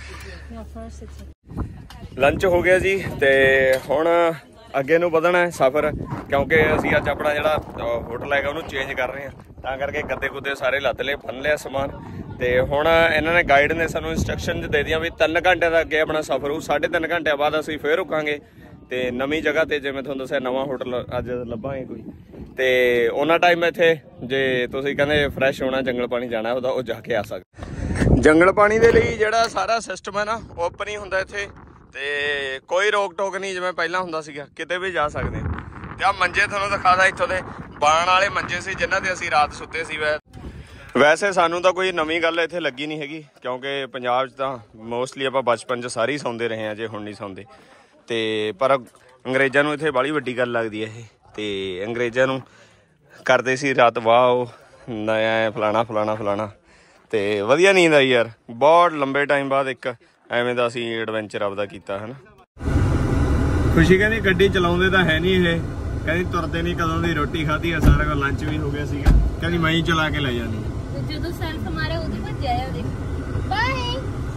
ਲੰਚ ਹੋ ਗਿਆ ਜੀ ਤੇ ਹੁਣ ਅੱਗੇ ਨੂੰ ਵਧਣਾ ਹੈ ਸਫ਼ਰ ਕਿਉਂਕਿ ਅਸੀਂ ਅੱਜ ਆਪਣਾ ਜਿਹੜਾ ਹੋਟਲ ਹੈਗਾ ਉਹਨੂੰ ਚੇਂਜ ਕਰ ਰਹੇ ਹਾਂ ਤਾਂ ਕਰਕੇ ਗੱਦੇ ਗੁੱਦੇ ਸਾਰੇ ਲੱਦ ਲਏ, ਬੰਨ ਲਿਆ ਸਮਾਨ। ਤੇ ਹੁਣ ਇਹਨਾਂ ਨੇ ਗਾਈਡ ਨੇ ਸਾਨੂੰ ਇੰਸਟਰਕਸ਼ਨ ਦੇ ਦਿੱਤੀਆਂ ਵੀ ਤਿੰਨ ਘੰਟੇ ਦਾ ਅੱਗੇ ਆਪਣਾ ਸਫ਼ਰ ਹੋਊ, ਸਾਢੇ ਤਿੰਨ ਘੰਟਿਆਂ ਬਾਅਦ ਅਸੀਂ ਫੇਰ ਰੁਕਾਂਗੇ ਤੇ ਨਵੀਂ ਜਗ੍ਹਾ ਤੇ, ਜਿਵੇਂ ਤੁਹਾਨੂੰ ਦੱਸਿਆ ਨਵਾਂ ਹੋਟਲ ਅੱਜ ਲੱਭਾਂਗੇ ਕੋਈ। ਤੇ ਉਹਨਾਂ ਟਾਈਮ ਇੱਥੇ ਜੇ ਤੁਸੀਂ ਕਹਿੰਦੇ ਫਰੈਸ਼ ਹੋਣਾ, ਜੰਗਲ ਪਾਣੀ ਜਾਣਾ ਉਹਦਾ, ਉਹ ਜਾ ਕੇ ਆ ਸਕਦੇ। ਜੰਗਲ ਪਾਣੀ ਦੇ ਲਈ ਜਿਹੜਾ ਸਾਰਾ ਸਿਸਟਮ ਹੈ ਨਾ ਓਪਨ ਹੀ ਹੁੰਦਾ ਇੱਥੇ, ਤੇ ਕੋਈ ਰੋਕ ਟੋਕ ਨਹੀਂ ਜਿਵੇਂ ਪਹਿਲਾਂ ਹੁੰਦਾ ਸੀਗਾ, ਕਿਤੇ ਵੀ ਜਾ ਸਕਦੇ। ਤੇ ਆਹ ਮੰਜੇ ਤੁਹਾਨੂੰ ਦਿਖਾਦਾ, ਇੱਥੋਂ ਦੇ ਬਾਣ ਵਾਲੇ ਮੰਜੇ ਸੀ ਜਿਨ੍ਹਾਂ ਤੇ ਅਸੀਂ ਰਾਤ ਸੁੱਤੇ ਸੀ। ਵੈਸੇ ਸਾਨੂੰ ਤਾਂ ਕੋਈ ਨਵੀਂ ਗੱਲ ਇੱਥੇ ਲੱਗੀ ਨਹੀਂ ਹੈਗੀ, ਕਿਉਂਕਿ ਪੰਜਾਬ 'ਚ ਤਾਂ ਮੋਸਟਲੀ ਆਪਾਂ ਬਚਪਨ 'ਚ ਸਾਰੇ ਹੀ ਸੌਂਦੇ ਰਹੇ ਹਾਂ, ਜੇ ਹੁਣ ਨਹੀਂ ਸੌਂਦੇ। ਤੇ ਪਰ ਅੰਗਰੇਜ਼ਾਂ ਨੂੰ ਇੱਥੇ ਬੜੀ ਵੱਡੀ ਗੱਲ ਲੱਗਦੀ ਹੈ ਇਹ, ਤੇ ਅੰਗਰੇਜ਼ਾਂ ਨੂੰ ਕਰਦੇ ਸੀ ਰਾਤ ਵਾਹ ਨया ਫਲਾਣਾ ਫਲਾਣਾ ਫਲਾਣਾ। ਤੇ ਵਧੀਆ ਨੀਂਦ ਆਈ ਯਾਰ, ਬਹੁਤ ਲੰਬੇ ਟਾਈਮ ਬਾਅਦ ਇੱਕ ਐਵੇਂ ਦਾ ਅਸੀਂ ਐਡਵੈਂਚਰ ਆਪਦਾ ਕੀਤਾ ਹੈ ਨਾ। ਖੁਸ਼ੀ ਕਹਿੰਦੀ ਗੱਡੀ ਚਲਾਉਂਦੇ ਤਾਂ ਹੈ ਨਹੀਂ ਇਹ, ਕਹਿੰਦੀ ਤੁਰਦੇ ਨਹੀਂ, ਕਦੋਂ ਦੀ ਰੋਟੀ ਖਾਧੀ ਆ, ਸਾਰਾ ਕੁਝ ਲੰਚ ਵੀ ਹੋ ਗਿਆ ਸੀਗਾ, ਕਹਿੰਦੀ ਮੈਂ ਹੀ ਚਲਾ ਕੇ ਲੈ ਜਾਂਦੀ। ਜਦੋਂ ਸੈਲਫ ਮਾਰਿਆ ਉਹਦੇ ਭੱਜਿਆ ਆ ਉਹਦੇ। ਬਾਏ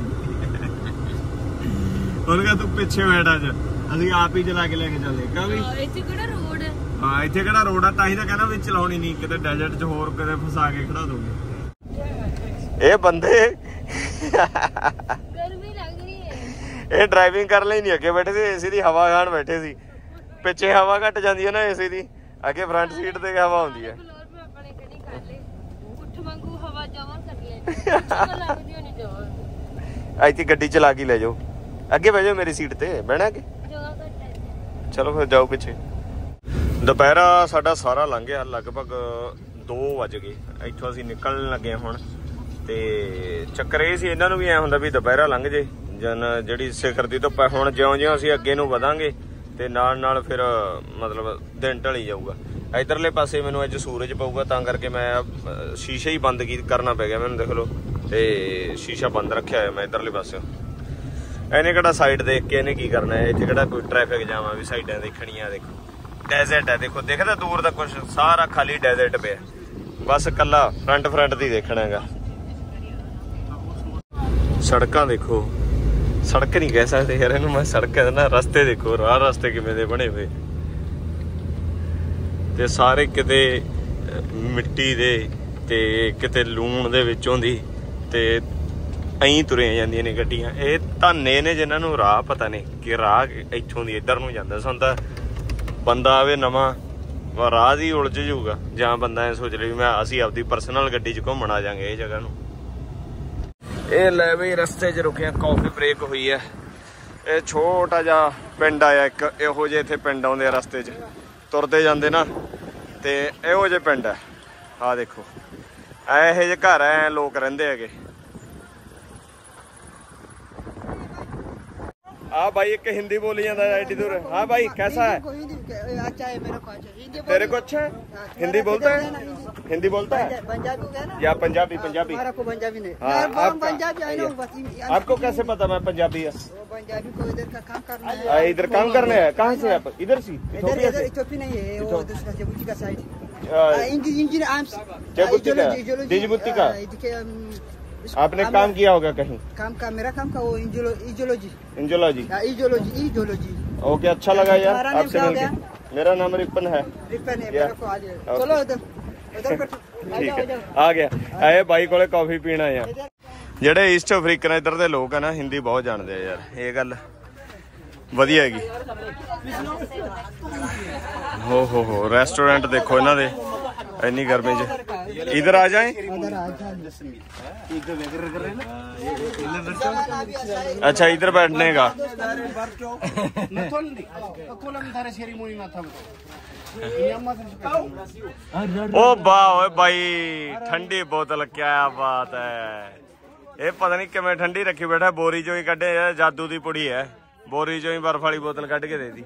ਉਹਨੇ ਕਿਹਾ ਤੂੰ ਪਿੱਛੇ ਬੈਠ ਅੱਜ, ਅਸੀਂ ਆਪ ਹੀ ਚਲਾ ਕੇ ਲੈ ਕੇ ਚੱਲੇ। ਕਾਹੀ ਇੱਥੇ ਕਿਹੜਾ ਰੋਡ ਹੈ? ਹਾਂ ਇੱਥੇ ਕਿਹੜਾ ਰੋਡ ਆ, ਤਾਂ ਹੀ ਤਾਂ ਕਹਿੰਦਾ ਵੀ ਚਲਾਉਣੀ ਨਹੀਂ, ਕਿਤੇ ਡੈਜ਼ਰਟ 'ਚ ਹੋਰ ਕਿਤੇ ਫਸਾ ਕੇ ਖੜਾ ਦੋਗੇ। ਇਹ ਬੰਦੇ ਗਰਮੀ ਲੱਗ ਰਹੀ ਹੈ। ਇਹ ਡਰਾਈਵਿੰਗ ਕਰਨ ਲਈ ਨਹੀਂ ਅੱਗੇ ਬੈਠੇ ਸੀ, ਏਸੀ ਦੀ ਹਵਾ ਖਾਣ ਬੈਠੇ ਸੀ। ਪਿੱਛੇ ਹਵਾ ਘੱਟ ਜਾਂਦੀ ਹੈ ਨਾ ਏਸੀ ਦੀ, ਅੱਗੇ ਫਰੰਟ ਸੀਟ ਤੇ ਹਵਾ ਆਉਂਦੀ ਹੈ। ਵਾਂਗੂ ਹਵਾ ਜਮਾ ਕਰਨੀ ਹੈ, ਲੱਗਦੀ ਹੋਣੀ ਜਮਾ। ਇੱਥੇ ਗੱਡੀ ਚਲਾ ਕੇ ਲੈ ਜਾਓ, ਅੱਗੇ ਬਹਿ ਜਾਓ ਮੇਰੀ ਸੀਟ ਤੇ, ਬਹਿਣਾ ਅੱਗੇ। ਚਲੋ ਫਿਰ ਜਾਓ ਪਿੱਛੇ। ਦੁਪਹਿਰਾ ਸਾਡਾ ਸਾਰਾ ਲੰਘ ਗਿਆ, ਲਗਭਗ ਦੋ ਵੱਜ ਗਏ। ਇੱਥੋਂ ਅਸੀਂ ਨਿਕਲਣ ਲੱਗੇ ਹੁਣ। ਤੇ ਚੱਕਰ ਇਹ ਸੀ, ਇਹਨਾਂ ਨੂੰ ਵੀ ਐ ਹੁੰਦਾ ਵੀ ਦੁਪਹਿਰਾ ਲੰਘ ਜੇ, ਜਨ ਜਿਹੜੀ ਸਿਖਰ ਦੀ ਧੁੱਪ। ਹੁਣ ਜਿਉਂ ਜਿਉਂ ਅਸੀਂ ਅੱਗੇ ਨੂੰ ਵਧਾਂਗੇ ਤੇ ਨਾਲ ਨਾਲ ਫਿਰ ਮਤਲਬ ਦਿਨ ਢਲੀ ਜਾਊਗਾ। ਇਧਰਲੇ ਪਾਸੇ ਮੈਨੂੰ ਅੱਜ ਸੂਰਜ ਪਊਗਾ, ਤਾਂ ਕਰਕੇ ਮੈਂ ਸ਼ੀਸ਼ਾ ਹੀ ਬੰਦ ਕੀ ਕਰਨਾ ਪੈ ਗਿਆ ਮੈਨੂੰ, ਦੇਖ ਲਓ। ਤੇ ਸ਼ੀਸ਼ਾ ਬੰਦ ਰੱਖਿਆ ਹੋਇਆ ਮੈਂ ਇਧਰਲੇ ਪਾਸੇ। ਇਹਨੇ ਕਿਹੜਾ ਸਾਈਡ ਦੇਖ ਕੇ ਇਹਨੇ ਕੀ ਕਰਨਾ ਹੈ, ਇੱਥੇ ਕਿਹੜਾ ਕੋਈ ਟ੍ਰੈਫਿਕ ਜਾਮ ਆ ਵੀ ਸਾਈਡਾਂ ਦੇਖਣੀਆਂ। ਦੇਖੋ ਡੈਜ਼ਰਟ ਹੈ, ਦੇਖੋ ਦਿਖਦਾ ਦੂਰ ਦਾ ਕੁਛ, ਸਾਰਾ ਖਾਲੀ ਡੈਜ਼ਰਟ ਪਿਆ, ਬਸ ਕੱਲਾ ਫਰੰਟ ਫਰੰਟ ਦੀ ਦੇਖਣਾ ਹੈਗਾ। ਸੜਕਾਂ ਦੇਖੋ, ਸੜਕ ਨਹੀਂ ਕਹਿ ਸਕਦੇ ਯਾਰ ਇਹਨੂੰ ਮੈਂ, ਸੜਕ ਹੈ ਨਾ, ਰਸਤੇ ਦੇਖੋ, ਰਾਹ ਰਸਤੇ ਕਿਵੇਂ ਦੇ ਬਣੇ ਹੋਏ, ਤੇ ਸਾਰੇ ਕਿਤੇ ਮਿੱਟੀ ਦੇ ਤੇ ਕਿਤੇ ਲੂਣ ਦੇ ਵਿੱਚੋਂ ਦੀ, ਤੇ ਐਂ ਤੁਰੀਆਂ ਜਾਂਦੀਆਂ ਨੇ ਗੱਡੀਆਂ। ਇਹ ਧਾਨੇ ਨੇ ਜਿਨ੍ਹਾਂ ਨੂੰ ਰਾਹ ਪਤਾ ਨਹੀਂ ਕਿ ਰਾਹ ਇੱਥੋਂ ਦੀ ਇੱਧਰ ਨੂੰ ਜਾਂਦਾ। ਸਾਨੂੰ ਤਾਂ ਬੰਦਾ ਆਵੇ ਨਵਾਂ, ਰਾਹ ਦੀ ਉਲਝ ਜਾਊਗਾ, ਜਾਂ ਬੰਦਾ ਐ ਸੋਚ ਰਿਹਾ ਵੀ ਮੈਂ ਅਸੀਂ ਆਪਦੀ ਪਰਸਨਲ ਗੱਡੀ 'ਚ ਘੁੰਮਣ ਆ ਜਾਂਗੇ ਇਹ ਜਗ੍ਹਾ ਨੂੰ। ਇਹ ਲੈ ਬਈ ਰਸਤੇ 'ਚ ਰੁਕੇ, ਕਾਫੀ ਬ੍ਰੇਕ ਹੋਈ ਹੈ। ਇਹ ਛੋਟਾ ਜਿਹਾ ਪਿੰਡ ਆਇਆ ਇੱਕ, ਇਹੋ ਜਿਹੇ ਇੱਥੇ ਪਿੰਡ ਆਉਂਦੇ ਆ ਰਸਤੇ 'ਚ, ਤੁਰਦੇ ਜਾਂਦੇ ਨਾ, ਤੇ ਇਹੋ ਜਿਹੇ ਪਿੰਡ ਹੈ। ਆਹ ਦੇਖੋ ਇਹੋ ਜਿਹੇ ਘਰ ਐ ਲੋਕ ਰਹਿੰਦੇ ਹੈਗੇ। हाँ भाई एक हिंदी बोली जाता है एडी दूर। हाँ भाई कैसा है? अच्छा है मेरे को, अच्छा तेरे को अच्छा है? हिंदी बोलता है? हिंदी बोलता है पंजाबी या पंजाबी? पंजाबी को पंजाबी नहीं। हाँ, आप पंजाबी आई नो, आपको कैसे पता मैं पंजाबी है? पंजाबी को इधर का काम करना है। आ, इधर काम करने है। कहाँ से आप? इधर से? इधर इधर इथोपी नहीं है, वो दूसरा जिबूती का साइड। इंजीनियर आर्म्स जिबूती का? जिबूती का? आपने काम किया होगा कहीं? काम का मेरा काम का वो इजियोलॉजी। इंजियोलॉजी? इजियोलॉजी इजियोलॉजी। ओके, अच्छा लगा यार आपसे मिलके। मेरा नाम रिपन है। रिपन है मेरे को। आज चलो उधर उधर कर, ठीक है आ गया। आए भाई कोले कॉफी पीना है यार। ਜਿਹੜੇ ਈਸਟ ਅਫਰੀਕਨ ਇੱਧਰ ਦੇ ਲੋਕ ਆ ਨਾ, ਹਿੰਦੀ ਬਹੁਤ ਜਾਣਦੇ ਆ ਯਾਰ, ਇਹ ਗੱਲ ਵਧੀਆ ਹੈਗੀ। ਹੋ ਹੋ ਹੋ ਰੈਸਟੋਰੈਂਟ ਦੇਖੋ ਇਹਨਾਂ ਦੇ ਇੰਨੀ ਗਰਮੀ 'ਚ। ਇਧਰ ਆ ਜਾਏ। अच्छा इधर बैठने का। ओ वाह भाई ठंडी बोतल, क्या बात है। ये पता नहीं किवें ठंडी रखी बैठा, बोरी चो ही कढ़े, जादू दी पुड़ी है, बोरी चो ही बर्फ वाली बोतल कढ़ के दे दी।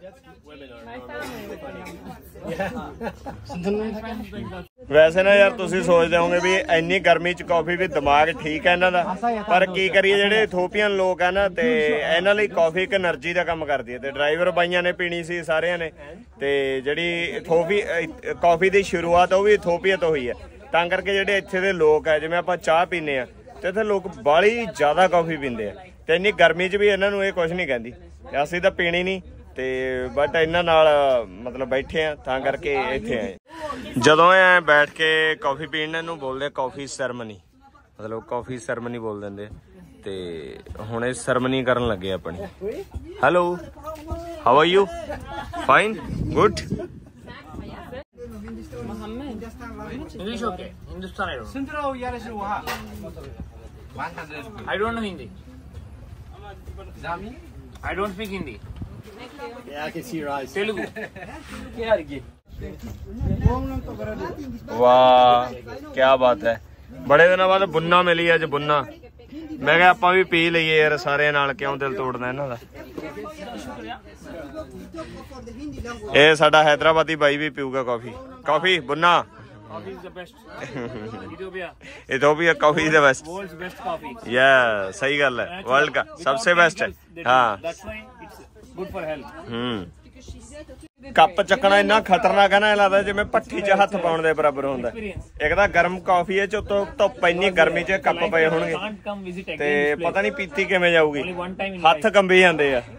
ਵੈਸੇ ਨਾ ਯਾਰ ਤੁਸੀਂ ਸੋਚਦੇ ਹੋਗੇ ਵੀ ਇੰਨੀ ਗਰਮੀ 'ਚ ਕਾਫੀ ਵੀ ਦਿਮਾਗ ਠੀਕ ਹੈ ਇਹਨਾਂ ਦਾ, ਪਰ ਕੀ ਕਰੀਏ ਜਿਹੜੇ ਇਥੋਪੀਅਨ ਲੋਕ ਆ ਨਾ, ਤੇ ਇਹਨਾਂ ਲਈ ਕਾਫੀ ਇੱਕ એનર્ਜੀ ਦਾ ਕੰਮ ਕਰਦੀ ਹੈ। ਤੇ ਡਰਾਈਵਰ ਬਾਈਆਂ ਨੇ ਪੀਣੀ ਸੀ ਸਾਰਿਆਂ ਨੇ, ਤੇ ਜਿਹੜੀ ਇਥੋਪੀ ਕਾਫੀ ਦੀ ਸ਼ੁਰੂਆਤ ਉਹ ਵੀ ਇਥੋਪੀਆ ਤੋਂ ਹੋਈ ਹੈ। ਤਾਂ ਕਰਕੇ ਜਿਹੜੇ ਇੱਥੇ ਦੇ ਲੋਕ ਆ, ਜਿਵੇਂ ਆਪਾਂ ਚਾਹ ਪੀਂਦੇ ਆ, ਤੇ ਇੱਥੇ ਲੋਕ ਬਾਹਲੀ ਜ਼ਿਆਦਾ ਕਾਫੀ ਪੀਂਦੇ ਆ, ਤੇ ਇੰਨੀ ਗਰਮੀ 'ਚ ਵੀ ਇਹਨਾਂ ਨੂੰ ਇਹ ਕੁਝ ਨਹੀਂ ਕਹਿੰਦੀ। ਅਸੀਂ ਤਾਂ ਪੀਣੀ ਨਹੀਂ, ਤੇ ਬਟ ਇਹਨਾਂ ਨਾਲ ਮਤਲਬ ਬੈਠੇ ਆ ਤਾਂ ਕਰਕੇ ਇੱਥੇ ਆਏ। ਜਦੋਂ ਐ ਬੈਠ ਕੇ ਕਾਫੀ ਪੀਣ ਨੂੰ ਬੋਲਦੇ ਕਾਫੀ ਸੈਰਮਨੀ, ਮਤਲਬ ਕਾਫੀ ਸੈਰਮਨੀ ਬੋਲ ਦਿੰਦੇ। ਤੇ ਹੁਣ ਇਹ ਸੈਰਮਨੀ ਕਰਨ ਲੱਗੇ ਆਪਣੀ। Hello, how are you? Fine, good. English okay. Hindustan I don't know. I don't know Hindi. I don't speak Hindi. Yeah, I can see your eyes. Telugu. ਵਾਹ ਕਿਆ ਬਾਤ ਹੈ। ਬੜੇ ਦਿਨਾਂ ਬਾਅਦ ਬੁੰਨਾ ਮਿਲੀ ਅੱਜ, ਬੁੰਨਾ। ਮੈਂ ਕਿਹਾ ਆਪਾਂ ਵੀ ਪੀ ਲਈਏ ਯਾਰ ਸਾਰਿਆਂ ਨਾਲ, ਕਿਉਂ ਦਿਲ ਤੋੜਨਾ ਇਹਨਾਂ ਦਾ। ਇਹ ਸਾਡਾ ਹੈਦਰਾਬਾਦੀ ਬਾਈ ਵੀ ਪੀਊਗਾ ਕਾਫੀ। ਕਾਫੀ ਬੁੰਨਾ। Coffee is the best. Ethiopia. Ethiopia coffee is the best. World's best coffee. या सही गल है, वर्ल्ड का सबसे बेस्ट है। हाँ, That's why it's good for health. ਹੂੰ। ਕੱਪ ਚੱਕਣਾ ਇੰਨਾ ਖਤਰਨਾਕ ਹੈ ਨਾ, ਲੱਗਦਾ ਜਿਵੇਂ ਭੱਠੀ 'ਚ ਹੱਥ ਪਾਉਣ ਦੇ ਬਰਾਬਰ ਹੁੰਦਾ। ਇੱਕ ਤਾਂ ਗਰਮ ਕਾਫੀ ਹੈ, ਚ ਉੱਤੋਂ ਧੁੱਪ ਇੰਨੀ ਗਰਮੀ 'ਚ ਕੱਪ ਪਏ ਹੋਣਗੇ ਤੇ ਪਤਾ ਨਹੀਂ ਪੀਤੀ ਕਿਵੇਂ ਜਾਊਗੀ, ਹੱਥ ਕੰਬੀ ਜਾਂਦੇ ਆ।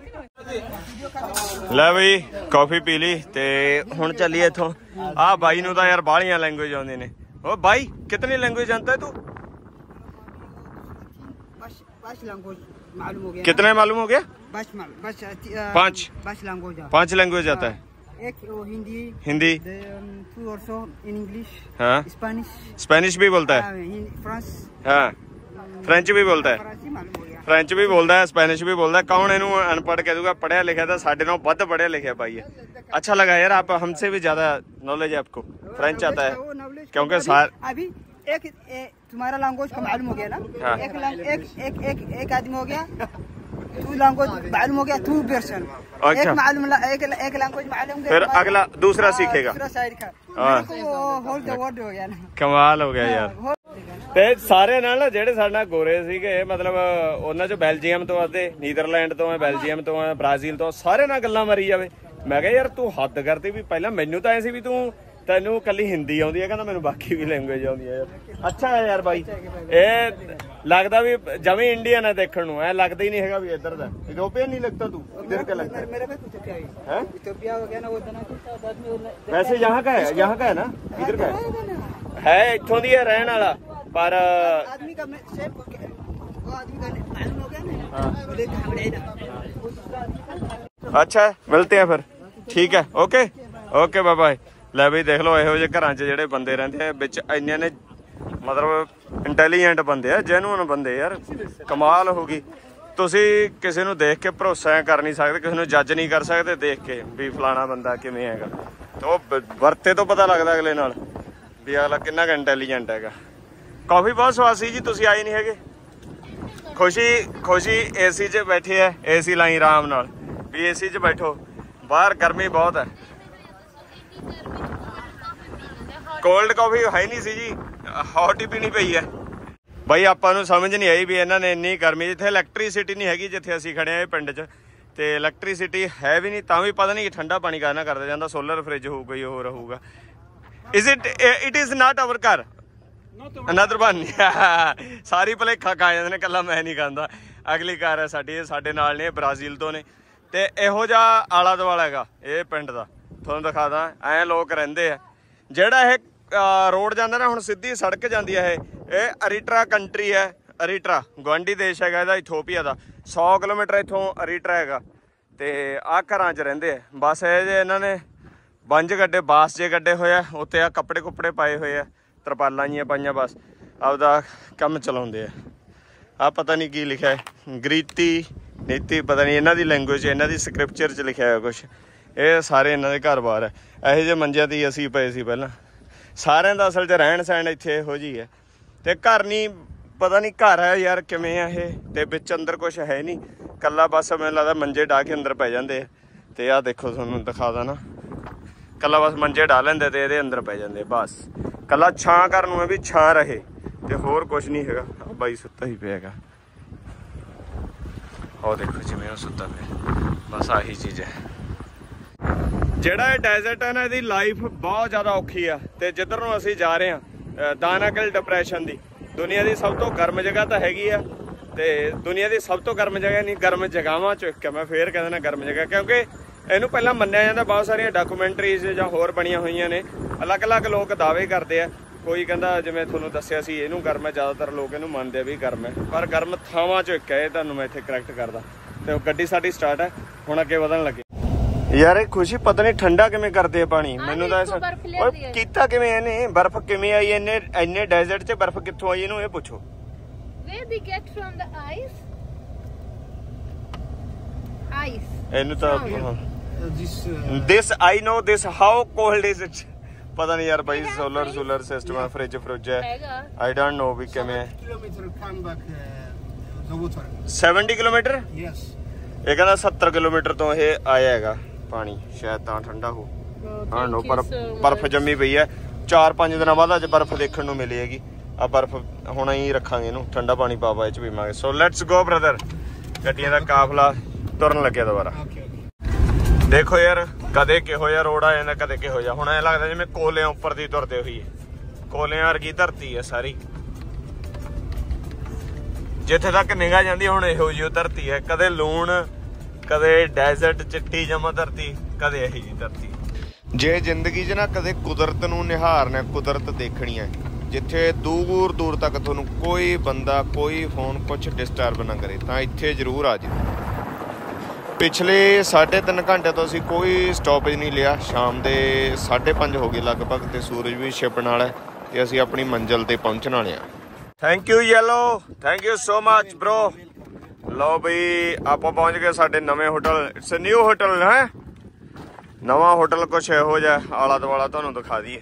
ਲੈ ਬਈ ਕਾਫੀ ਪੀ ਲਈ ਤੇ ਹੁਣ ਚੱਲੀਏ ਇੱਥੋਂ। ਆਹ ਬਾਈ ਨੂੰ ਤਾਂ ਯਾਰ ਬਾਹਲੀਆਂ ਲੈਂਗੁਏਜ ਆਉਂਦੀਆਂ ਨੇ। ਉਹ ਬਾਈ ਕਿਤਨੀ ਲੈਂਗੁਏਜ जानता है तू? कितने मालूम हो गया? पाँच पाँच लैंग्वेज पाँच लैंग्वेज आता है। एक Hindi Hindi too also in English, हाँ, स्पेनिश स्पेनिश भी बोलता है, फ्रांस, हाँ, फ्रेंच भी बोलता है, फ्रांसी मालूम हो गया। फ्रेंच भी बोलता है, स्पेनिश भी बोलता है। कौन इनू अनपढ़ कह दूंगा, पढ़िया लिखा था साढ़े नौ बद पढ़िया लिखा भाई है। अच्छा लगा यार, आप हमसे भी ज्यादा नॉलेज है आपको, फ्रेंच आता है क्योंकि सार अभी एक ए, तुम्हारा लैंग्वेज का मालूम हो गया ना। हाँ। एक लैंग- एक एक एक एक आदमी हो गया, टू लैंग्वेज मालूम हो गया, टू पर्सन। अच्छा। एक मालूम एक एक लैंग्वेज मालूम फिर अगला दूसरा सीखेगा। दूसरा साइड का हाँ। होल द वर्ड हो गया ना। ਕਮਾਲ ਹੋ ਗਿਆ ਯਾਰ। ਤੇ ਸਾਰੇ ਨਾਲ ਨਾ ਜਿਹੜੇ ਸਾਡੇ ਨਾਲ ਗੋਰੇ ਸੀਗੇ, ਮਤਲਬ ਉਹਨਾਂ 'ਚ ਬੈਲਜੀਅਮ ਤੋਂ ਆਦੇ, ਨੀਦਰਲੈਂਡ ਤੋਂ ਆ, ਬੈਲਜੀਅਮ ਤੋਂ ਆ, ਬ੍ਰਾਜ਼ੀਲ ਤੋਂ, ਸਾਰੇ ਨਾਲ ਗੱਲਾਂ ਮਾਰੀ ਜਾਵੇ। ਮੈਂ ਕਿਹਾ ਯਾਰ ਤੂੰ ਹੱਦ ਕਰਤੀ ਵੀ ਪਹਿਲਾਂ ਮੈਨੂੰ ਤਾਂ ਐ ਸੀ ਵੀ ਤੂੰ ਤੈਨੂੰ ਕੱਲੀ ਹਿੰਦੀ ਆਉਂਦੀ ਹੈ, ਕਹਿੰਦਾ ਮੈਨੂੰ ਬਾਕੀ ਵੀ ਲੈਂਗੁਏਜ ਆਉਂਦੀ ਹੈ ਯਾਰ। ਅੱਛਾ ਹੈ ਯਾਰ ਬਾਈ, ਇਹ ਲੱਗਦਾ ਵੀ ਜਮੀ ਇੰਡੀਅਨ ਹੈ ਦੇਖਣ ਨੂੰ, ਐ ਲੱਗਦਾ ਹੀ ਨਹੀਂ ਹੈਗਾ ਵੀ ਇੱਧਰ ਦਾ। इथोपियन नहीं लगता तू, इधर का लगता मेरे पे इथोपिया है, इथोपिया हो गया ना वो तना के साथ आदमी है। वैसे यहाँ का है, यहाँ का है ना, इधर का है, है इत्थों दी है रहने वाला, पर आदमी का शेप हो गया, वो आदमी का मालूम हो गया ना। बोले हमड़े ना। अच्छा मिलते हैं फिर, ठीक है, ओके ओके बाय बाय। ਲੈ ਬਈ ਦੇਖ ਲਓ ਇਹੋ ਜਿਹੇ ਘਰਾਂ 'ਚ ਜਿਹੜੇ ਬੰਦੇ ਰਹਿੰਦੇ ਆ ਵਿੱਚ, ਇੰਨੇ ਨੇ ਮਤਲਬ ਇੰਟੈਲੀਜੈਂਟ ਬੰਦੇ ਆ, ਜੈਨੂਅਨ ਬੰਦੇ ਯਾਰ, ਕਮਾਲ ਹੋ ਗਈ। ਤੁਸੀਂ ਕਿਸੇ ਨੂੰ ਦੇਖ ਕੇ ਭਰੋਸਾ ਕਰ ਨਹੀਂ ਸਕਦੇ, ਕਿਸੇ ਨੂੰ ਜੱਜ ਨਹੀਂ ਕਰ ਸਕਦੇ ਦੇਖ ਕੇ ਵੀ ਫਲਾਣਾ ਬੰਦਾ ਕਿਵੇਂ ਹੈਗਾ। ਤੇ ਉਹ ਵਰਤੇ ਤੋਂ ਪਤਾ ਲੱਗਦਾ ਅਗਲੇ ਨਾਲ ਵੀ ਅਗਲਾ ਕਿੰਨਾ ਕੁ ਇੰਟੈਲੀਜੈਂਟ ਹੈਗਾ। ਕਾਫੀ ਬਹੁਤ ਸਵਾਦ ਸੀ ਜੀ, ਤੁਸੀਂ ਆਏ ਨਹੀਂ ਹੈਗੇ। ਖੁਸ਼ੀ ਖੁਸ਼ੀ ਏਸੀ 'ਚ ਬੈਠੇ ਆ, ਏਸੀ ਲਾਈ ਆਰਾਮ ਨਾਲ ਵੀ ਏਸੀ 'ਚ ਬੈਠੋ, ਬਾਹਰ ਗਰਮੀ ਬਹੁਤ ਹੈ। ਕੋਲਡ ਕਾਫੀ ਹੈ ਨਹੀਂ ਸੀ ਜੀ, ਹੌਟ ਹੀ ਪੀਣੀ ਪਈ ਹੈ। ਬਾਈ ਆਪਾਂ ਨੂੰ ਸਮਝ ਨਹੀਂ ਆਈ ਵੀ ਇਹਨਾਂ ਨੇ ਇੰਨੀ ਗਰਮੀ, ਜਿੱਥੇ ਇਲੈਕਟ੍ਰੀਸਿਟੀ ਨਹੀਂ ਹੈਗੀ ਜਿੱਥੇ ਅਸੀਂ ਖੜੇ ਆ ਇਹ ਪਿੰਡ 'ਚ, ਤੇ ਇਲੈਕਟ੍ਰੀਸਿਟੀ ਹੈ ਵੀ ਨਹੀਂ ਤਾਂ ਵੀ ਪਤਾ ਨਹੀਂ ਠੰਡਾ ਪਾਣੀ ਕਰਨਾ ਕਰਦਾ ਜਾਂਦਾ। ਸੋਲਰ ਫ੍ਰਿਜ ਹੋਊਗਾ ਹੀ ਹੋਰ ਹੋਊਗਾ। Is it it is not our car, another one. ਸਾਰੀ ਭਲੇਖਾ ਖਾ ਜਾਂਦੇ ਨੇ, ਕੱਲਾ ਮੈਂ ਨਹੀਂ ਖਾਂਦਾ। ਅਗਲੀ ਕਾਰ ਹੈ ਸਾਡੀ, ਇਹ ਸਾਡੇ ਨਾਲ ਨੇ, ਬ੍ਰਾਜ਼ੀਲ ਤੋਂ ਨੇ। ਤੇ ਇਹੋ ਜਿਹਾ ਆਲਾ ਦੁਆਲਾ ਹੈਗਾ ਇਹ ਪਿੰਡ ਦਾ, ਤੁਹਾਨੂੰ ਦਿਖਾਦਾ। ਐਂ ਲੋਕ ਰਹਿੰਦੇ ਆ। ਜਿਹੜਾ ਇਹ ਰੋਡ ਜਾਂਦਾ ਨਾ, ਹੁਣ ਸਿੱਧੀ ਸੜਕ ਜਾਂਦੀ ਹੈ, ਇਹ ਇਹ ਅਰੀਟਰਾ ਕੰਟਰੀ ਹੈ। ਅਰੀਟਰਾ ਗੁਆਂਢੀ ਦੇਸ਼ ਹੈਗਾ ਇਹਦਾ, ਇਥੋਪੀਆ ਦਾ। ਸੌ ਕਿਲੋਮੀਟਰ ਇੱਥੋਂ ਅਰੀਟਰਾ ਹੈਗਾ। ਤੇ ਆਹ ਘਰਾਂ 'ਚ ਰਹਿੰਦੇ ਆ। ਬਸ ਇਹ ਜੇ ਇਹਨਾਂ ਨੇ ਬੰਜ ਗੱਡੇ, ਬਾਸ ਜੇ ਗੱਡੇ ਹੋਏ ਆ, ਉੱਤੇ ਆ ਕੱਪੜੇ ਕੁੱਪੜੇ ਪਾਏ ਹੋਏ ਆ, ਤਰਪਾਲਾਂ ਜੀਆਂ ਪਾਈਆਂ, ਬਸ ਆਪਦਾ ਕੰਮ ਚਲਾਉਂਦੇ ਆ। ਆਹ ਪਤਾ ਨਹੀਂ ਕੀ ਲਿਖਿਆ ਹੈ, ਗ੍ਰੀਤੀ ਨੀਤੀ, ਪਤਾ ਨਹੀਂ ਇਹਨਾਂ ਦੀ ਲੈਂਗੁਏਜ, ਇਹਨਾਂ ਦੀ ਸਕ੍ਰਿਪਚਰ 'ਚ ਲਿਖਿਆ ਹੋਇਆ ਕੁਛ। ਇਹ ਸਾਰੇ ਇਹਨਾਂ ਦੇ ਘਰ ਬਾਹਰ ਹੈ। ਇਹੋ ਜਿਹੇ ਮੰਜਿਆਂ 'ਤੇ ਹੀ ਅਸੀਂ ਪਏ ਸੀ ਪਹਿਲਾਂ। ਸਾਰਿਆਂ ਦਾ ਅਸਲ 'ਚ ਰਹਿਣ ਸਹਿਣ ਇੱਥੇ ਇਹੋ ਜਿਹੀ ਹੈ। ਤੇ ਘਰ ਨਹੀਂ, ਪਤਾ ਨਹੀਂ ਘਰ ਹੈ ਯਾਰ ਕਿਵੇਂ ਆ ਇਹ। ਤੇ ਵਿੱਚ ਅੰਦਰ ਕੁਛ ਹੈ ਨਹੀਂ, ਕੱਲਾ ਬਸ ਮੈਨੂੰ ਲੱਗਦਾ ਮੰਜੇ ਢਾਹ ਕੇ ਅੰਦਰ ਪੈ ਜਾਂਦੇ ਆ। ਤੇ ਆਹ ਦੇਖੋ ਤੁਹਾਨੂੰ ਦਿਖਾ ਦਾਂ ਨਾ, ਕੱਲਾ ਬਸ ਮੰਜੇ ਢਾਹ ਲੈਂਦੇ ਤੇ ਇਹਦੇ ਅੰਦਰ ਪੈ ਜਾਂਦੇ ਬਸ। ਕੱਲਾ ਛਾਂ ਕਰਨ ਨੂੰ ਹੈ ਵੀ ਛਾਂ ਰਹੇ, ਤੇ ਹੋਰ ਕੁਛ ਨਹੀਂ ਹੈਗਾ। ਬਾਈ ਸੁੱਤਾ ਹੀ ਪਿਆ ਹੈਗਾ, ਉਹ ਦੇਖੋ ਜਿਵੇਂ ਉਹ ਸੁੱਤਾ ਪਿਆ। ਬਸ ਆਹੀ ਚੀਜ਼ ਹੈ। ਜਿਹੜਾ ਇਹ ਡੈਜ਼ਰਟ ਹੈ ਨਾ, ਇਹਦੀ ਲਾਈਫ ਬਹੁਤ ਜ਼ਿਆਦਾ ਔਖੀ ਆ। ਤੇ ਜਿੱਧਰ ਨੂੰ ਅਸੀਂ ਜਾ ਰਹੇ ਹਾਂ, ਦਾਨਾਕਿਲ ਡਿਪਰੈਸ਼ਨ ਦੀ, ਦੁਨੀਆ ਦੀ ਸਭ ਤੋਂ ਗਰਮ ਜਗ੍ਹਾ ਤਾਂ ਹੈਗੀ ਆ। ਤੇ ਦੁਨੀਆ ਦੀ ਸਭ ਤੋਂ ਗਰਮ ਜਗ੍ਹਾ ਨਹੀਂ, ਗਰਮ ਜਗ੍ਹਾਵਾਂ 'ਚੋਂ ਇੱਕ ਹੈ। ਮੈਂ ਫੇਰ ਕਹਿੰਦਾ ਨਾ ਗਰਮ ਜਗ੍ਹਾ, ਕਿਉਂਕਿ ਇਹਨੂੰ ਪਹਿਲਾਂ ਮੰਨਿਆ ਜਾਂਦਾ। ਬਹੁਤ ਸਾਰੀਆਂ ਡਾਕੂਮੈਂਟਰੀਜ਼ ਜਾਂ ਹੋਰ ਬਣੀਆਂ ਹੋਈਆਂ ਨੇ, ਅਲੱਗ-ਅਲੱਗ ਲੋਕ ਦਾਅਵੇ ਕਰਦੇ ਆ। ਕੋਈ ਕਹਿੰਦਾ ਜਿਵੇਂ ਤੁਹਾਨੂੰ ਦੱਸਿਆ ਸੀ ਇਹਨੂੰ ਗਰਮ ਹੈ, ਜ਼ਿਆਦਾਤਰ ਲੋਕ ਇਹਨੂੰ ਮੰਨਦੇ ਆ ਵੀ ਗਰਮ ਹੈ, ਪਰ ਗਰਮ ਥਾਵਾਂ 'ਚੋਂ ਇੱਕ ਹੈ। ਇਹ ਤੁਹਾਨੂੰ ਮੈਂ ਇੱਥੇ ਕਰੈਕਟ ਕਰਦਾ। ਤੇ ਉਹ ਗੱਡੀ ਸਾਡੀ ਸਟਾਰਟ ਹੈ, ਹੁਣ ਅੱਗੇ ਵਧਣ ਲੱਗੇ। ਯਾਰ ਇਹ ਖੁਸ਼ੀ ਪਤਾ ਨਹੀਂ ਠੰਡਾ ਕਿਵੇਂ ਕਰਦੇ ਆ ਪਾਣੀ, ਮੈਨੂੰ ਤਾਂ ਓਏ ਕੀਤਾ ਕਿਵੇਂ ਇਹਨੇ? ਬਰਫ਼ ਕਿਵੇਂ ਆਈ ਇੰਨੇ ਇੰਨੇ ਡੈਜ਼ਰਟ 'ਚ? ਬਰਫ਼ ਕਿੱਥੋਂ ਆਈ ਇਹਨੂੰ ਇਹ ਪੁੱਛੋ। Where they get from the ice? Ice. ਇਹਨੂੰ ਤਾਂ This. Uh, this I know this how cold is it? ਪਤਾ ਨਹੀਂ ਯਾਰ ਭਾਈ, ਸੋਲਰ ਸੋਲਰ ਸਿਸਟਮ ਆ, ਫ੍ਰਿਜ ਫ੍ਰਿਜ ਹੈ, ਆਈ ਡੋਂਟ ਨੋ ਵੀ ਕਿਵੇਂ। kilometer come back uh, the water. ਸੱਤਰ ਕਿਲੋਮੀਟਰ? Yes. ਇਹ ਕਹਿੰਦਾ ਸੱਤਰ ਕਿਲੋਮੀਟਰ ਤੋਂ ਇਹ ਆਇਆ ਹੈਗਾ ਪਾਣੀ, ਸ਼ਾਇਦ ਤਾਂ ਠੰਡਾ ਹੋ। ਹਾਂ ਨੋ, ਪਰ ਬਰਫ਼ ਜੰਮੀ ਪਈ ਹੈ। ਚਾਰ ਪੰਜ ਦਿਨਾਂ ਬਾਅਦ ਅੱਜ ਬਰਫ਼ ਦੇਖਣ ਨੂੰ ਮਿਲੀ ਹੈਗੀ। ਆ ਬਰਫ਼ ਹੁਣ ਹੀ ਰੱਖਾਂਗੇ ਇਹਨੂੰ, ਠੰਡਾ ਪਾਣੀ ਪਾ ਪਾ ਇਹ ਚ ਪੀਵਾਂਗੇ। So let's go brother. ਗੱਡੀਆਂ ਦਾ ਕਾਫਲਾ ਤੁਰਨ ਲੱਗਿਆ ਦੁਬਾਰਾ। ਦੇਖੋ ਯਾਰ, ਕਦੇ ਕਿਹੋ ਜਿਹਾ ਰੋਡ ਆ ਜਾਂਦਾ, ਕਦੇ ਕਿਹੋ ਜਿਹਾ। ਹੁਣ ਐ ਲੱਗਦਾ ਜਿਵੇਂ ਕੋਲਿਆਂ ਉੱਪਰ ਦੀ ਤੁਰਦੇ ਹੋਈ ਹੈ। ਕੋਲਿਆਂ ਵਰਗੀ ਧਰਤੀ ਹੈ ਸਾਰੀ, ਜਿੱਥੇ ਤੱਕ ਨਿਗਾਹ ਜਾਂਦੀ ਹੁਣ ਇਹੋ ਜਿਹੀ ਧਰਤੀ ਹੈ। ਕਦੇ ਲੂਣ, ਕਦੇ ਡੈਜ਼ਰਟ ਚਿੱਟੀ ਜਮਾ ਧਰਤੀ, ਕਦੇ ਇਹੀ ਜਿਹੀ ਧਰਤੀ। ਜੇ ਜ਼ਿੰਦਗੀ 'ਚ ਨਾ ਕਦੇ ਕੁਦਰਤ ਨੂੰ ਨਿਹਾਰਨਾ, ਕੁਦਰਤ ਦੇਖਣੀ ਹੈ, ਜਿੱਥੇ ਦੂਰ ਦੂਰ ਤੱਕ ਤੁਹਾਨੂੰ ਕੋਈ ਬੰਦਾ, ਕੋਈ ਫੋਨ, ਕੁਛ ਡਿਸਟਰਬ ਨਾ ਕਰੇ, ਤਾਂ ਇੱਥੇ ਜ਼ਰੂਰ ਆ ਜਾਓ। ਪਿਛਲੇ ਸਾਢੇ ਤਿੰਨ ਘੰਟੇ ਤੋਂ ਅਸੀਂ ਕੋਈ ਸਟਾਪੇਜ ਨਹੀਂ ਲਿਆ। ਸ਼ਾਮ ਦੇ ਸਾਢੇ ਪੰਜ ਹੋ ਗਏ ਲਗਭਗ, ਤੇ ਸੂਰਜ ਵੀ ਛਿਪਣ ਵਾਲਾ ਤੇ ਅਸੀਂ ਆਪਣੀ ਮੰਜ਼ਿਲ ਤੇ ਪਹੁੰਚਣ ਵਾਲੇ ਹਾਂ। Thank you yellow, thank you so much bro. ਲਓ ਬਈ ਆਪਾਂ ਪਹੁੰਚ ਗਏ ਸਾਡੇ ਨਵੇਂ hotel. It's a new hotel ਹੈ, ਨਵਾਂ ਹੋਟਲ ਕੁਛ ਇਹੋ ਜਿਹਾ ਆਲਾ ਦੁਆਲਾ ਤੁਹਾਨੂੰ ਦਿਖਾ ਦਈਏ।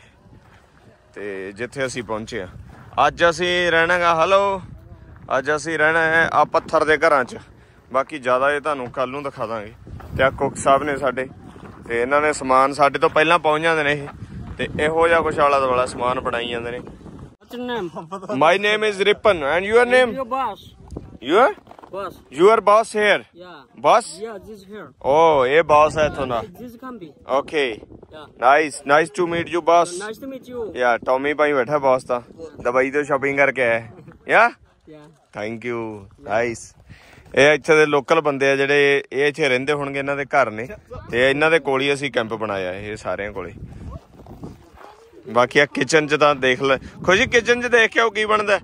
ਤੇ ਜਿੱਥੇ ਅਸੀਂ ਪਹੁੰਚੇ ਆ ਅੱਜ, ਅਸੀਂ ਰਹਿਣਾ ਗਾ ਹਲੋ ਅੱਜ ਅਸੀਂ ਰਹਿਣਾ ਹੈ ਆ ਪੱਥਰ ਦੇ ਘਰਾਂ 'ਚ। ਬਾਕੀ ਜ਼ਿਆਦਾ ਇਹ ਤੁਹਾਨੂੰ ਕੱਲ ਨੂੰ ਦਿਖਾ ਦਾਂਗੇ। ਤੇ ਆ ਕੁੱਕ ਸਾਹਿਬ ਨੇ ਸਾਡੇ, ਤੇ ਇਹਨਾਂ ਨੇ ਸਮਾਨ ਸਾਡੇ ਤੋਂ ਪਹਿਲਾਂ ਪਹੁੰਚ ਜਾਂਦੇ ਨੇ ਇਹ, ਤੇ ਇਹੋ ਜਿਹਾ ਕੁਛ ਆਲਾ ਦੁਆਲਾ ਸਮਾਨ ਬਣਾਈ ਜਾਂਦੇ ਨੇ। What's your name? My name is Ripan, and your name? Your boss. Your? Boss. Your boss here? Yeah. Boss? Yeah, this here. Oh, ये boss है इथों दा. This company. Okay. Yeah. Nice, nice to meet you, boss. Nice to meet you. Yeah, Tommy भाई बैठा boss था. दवाई तो shopping करके आया. Yeah? Yeah. Thank you. Nice. ਇਹ ਇੱਥੇ ਦੇ ਲੋਕਲ ਬੰਦੇ ਆ ਜਿਹੜੇ ਇਹ ਇੱਥੇ ਰਹਿੰਦੇ ਹੋਣਗੇ, ਇਹਨਾਂ ਦੇ ਘਰ ਨੇ, ਤੇ ਇਹਨਾਂ ਦੇ ਕੋਲ ਹੀ ਅਸੀਂ ਕੈਂਪ ਬਣਾਇਆ ਇਹ ਸਾਰਿਆਂ ਕੋਲੇ। ਬਾਕੀ ਆ ਕਿਚਨ 'ਚ ਤਾਂ ਦੇਖ ਲੈ ਖੁਸ਼ੀ, ਕਿਚਨ 'ਚ ਦੇਖ ਕੇ ਆਓ ਕੀ ਬਣਦਾ।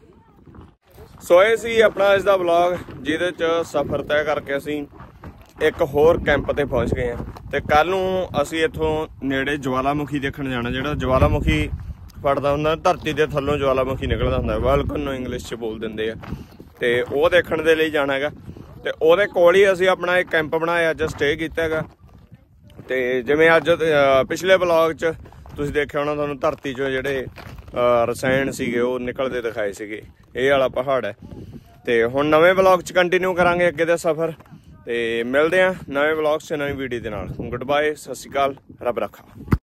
ਸੋ ਇਹ ਸੀ ਆਪਣਾ ਇਸ ਦਾ ਵਲੌਗ, ਜਿਹਦੇ 'ਚ ਸਫ਼ਰ ਤੈਅ ਕਰਕੇ ਅਸੀਂ ਇੱਕ ਹੋਰ ਕੈਂਪ ਤੇ ਪਹੁੰਚ ਗਏ ਹਾਂ। ਤੇ ਕੱਲ ਨੂੰ ਅਸੀਂ ਇੱਥੋਂ ਨੇੜੇ ਜਵਾਲਾਮੁਖੀ ਦੇਖਣ ਜਾਣਾ, ਜਿਹੜਾ ਜਵਾਲਾਮੁਖੀ ਫੜਦਾ ਹੁੰਦਾ, ਧਰਤੀ ਦੇ ਥੱਲੋਂ ਜਵਾਲਾਮੁਖੀ ਨਿਕਲਦਾ ਹੁੰਦਾ, ਵੋਲਕਨ ਨੂੰ ਇੰਗਲਿਸ਼ 'ਚ ਬੋਲ ਦਿੰਦੇ ਆ। ਤੇ ਉਹ ਦੇਖਣ ਦੇ ਲਈ ਜਾਣਾ ਹੈਗਾ, ਤੇ ਉਹਦੇ ਕੋਲ ਹੀ ਅਸੀਂ ਆਪਣਾ ਇੱਕ ਕੈਂਪ ਬਣਾਇਆ, ਅੱਜ ਸਟੇ ਕੀਤਾ ਹੈਗਾ। ਤੇ ਜਿਵੇਂ ਅੱਜ ਪਿਛਲੇ ਵਲੌਗ 'ਚ ਤੁਸੀਂ ਦੇਖਿਆ ਹੋਣਾ, ਤੁਹਾਨੂੰ ਧਰਤੀ 'ਚੋਂ ਜਿਹੜੇ ਰਸਾਇਣ ਸੀਗੇ ਉਹ ਨਿਕਲਦੇ ਦਿਖਾਏ ਸੀਗੇ। ਇਹ ਵਾਲਾ ਪਹਾੜ ਹੈ। ਤੇ ਹੁਣ ਨਵੇਂ ਵਲੌਗ 'ਚ ਕੰਟੀਨਿਊ ਕਰਾਂਗੇ ਅੱਗੇ ਦਾ ਸਫ਼ਰ, ਤੇ ਮਿਲਦੇ ਹਾਂ ਨਵੇਂ ਵਲੌਗ 'ਚ ਨਵੀਂ ਵੀਡੀਓ ਦੇ ਨਾਲ। ਗੁੱਡ ਬਾਏ, ਸਤਿ ਸ਼੍ਰੀ ਅਕਾਲ, ਰੱਬ ਰੱਖਾ।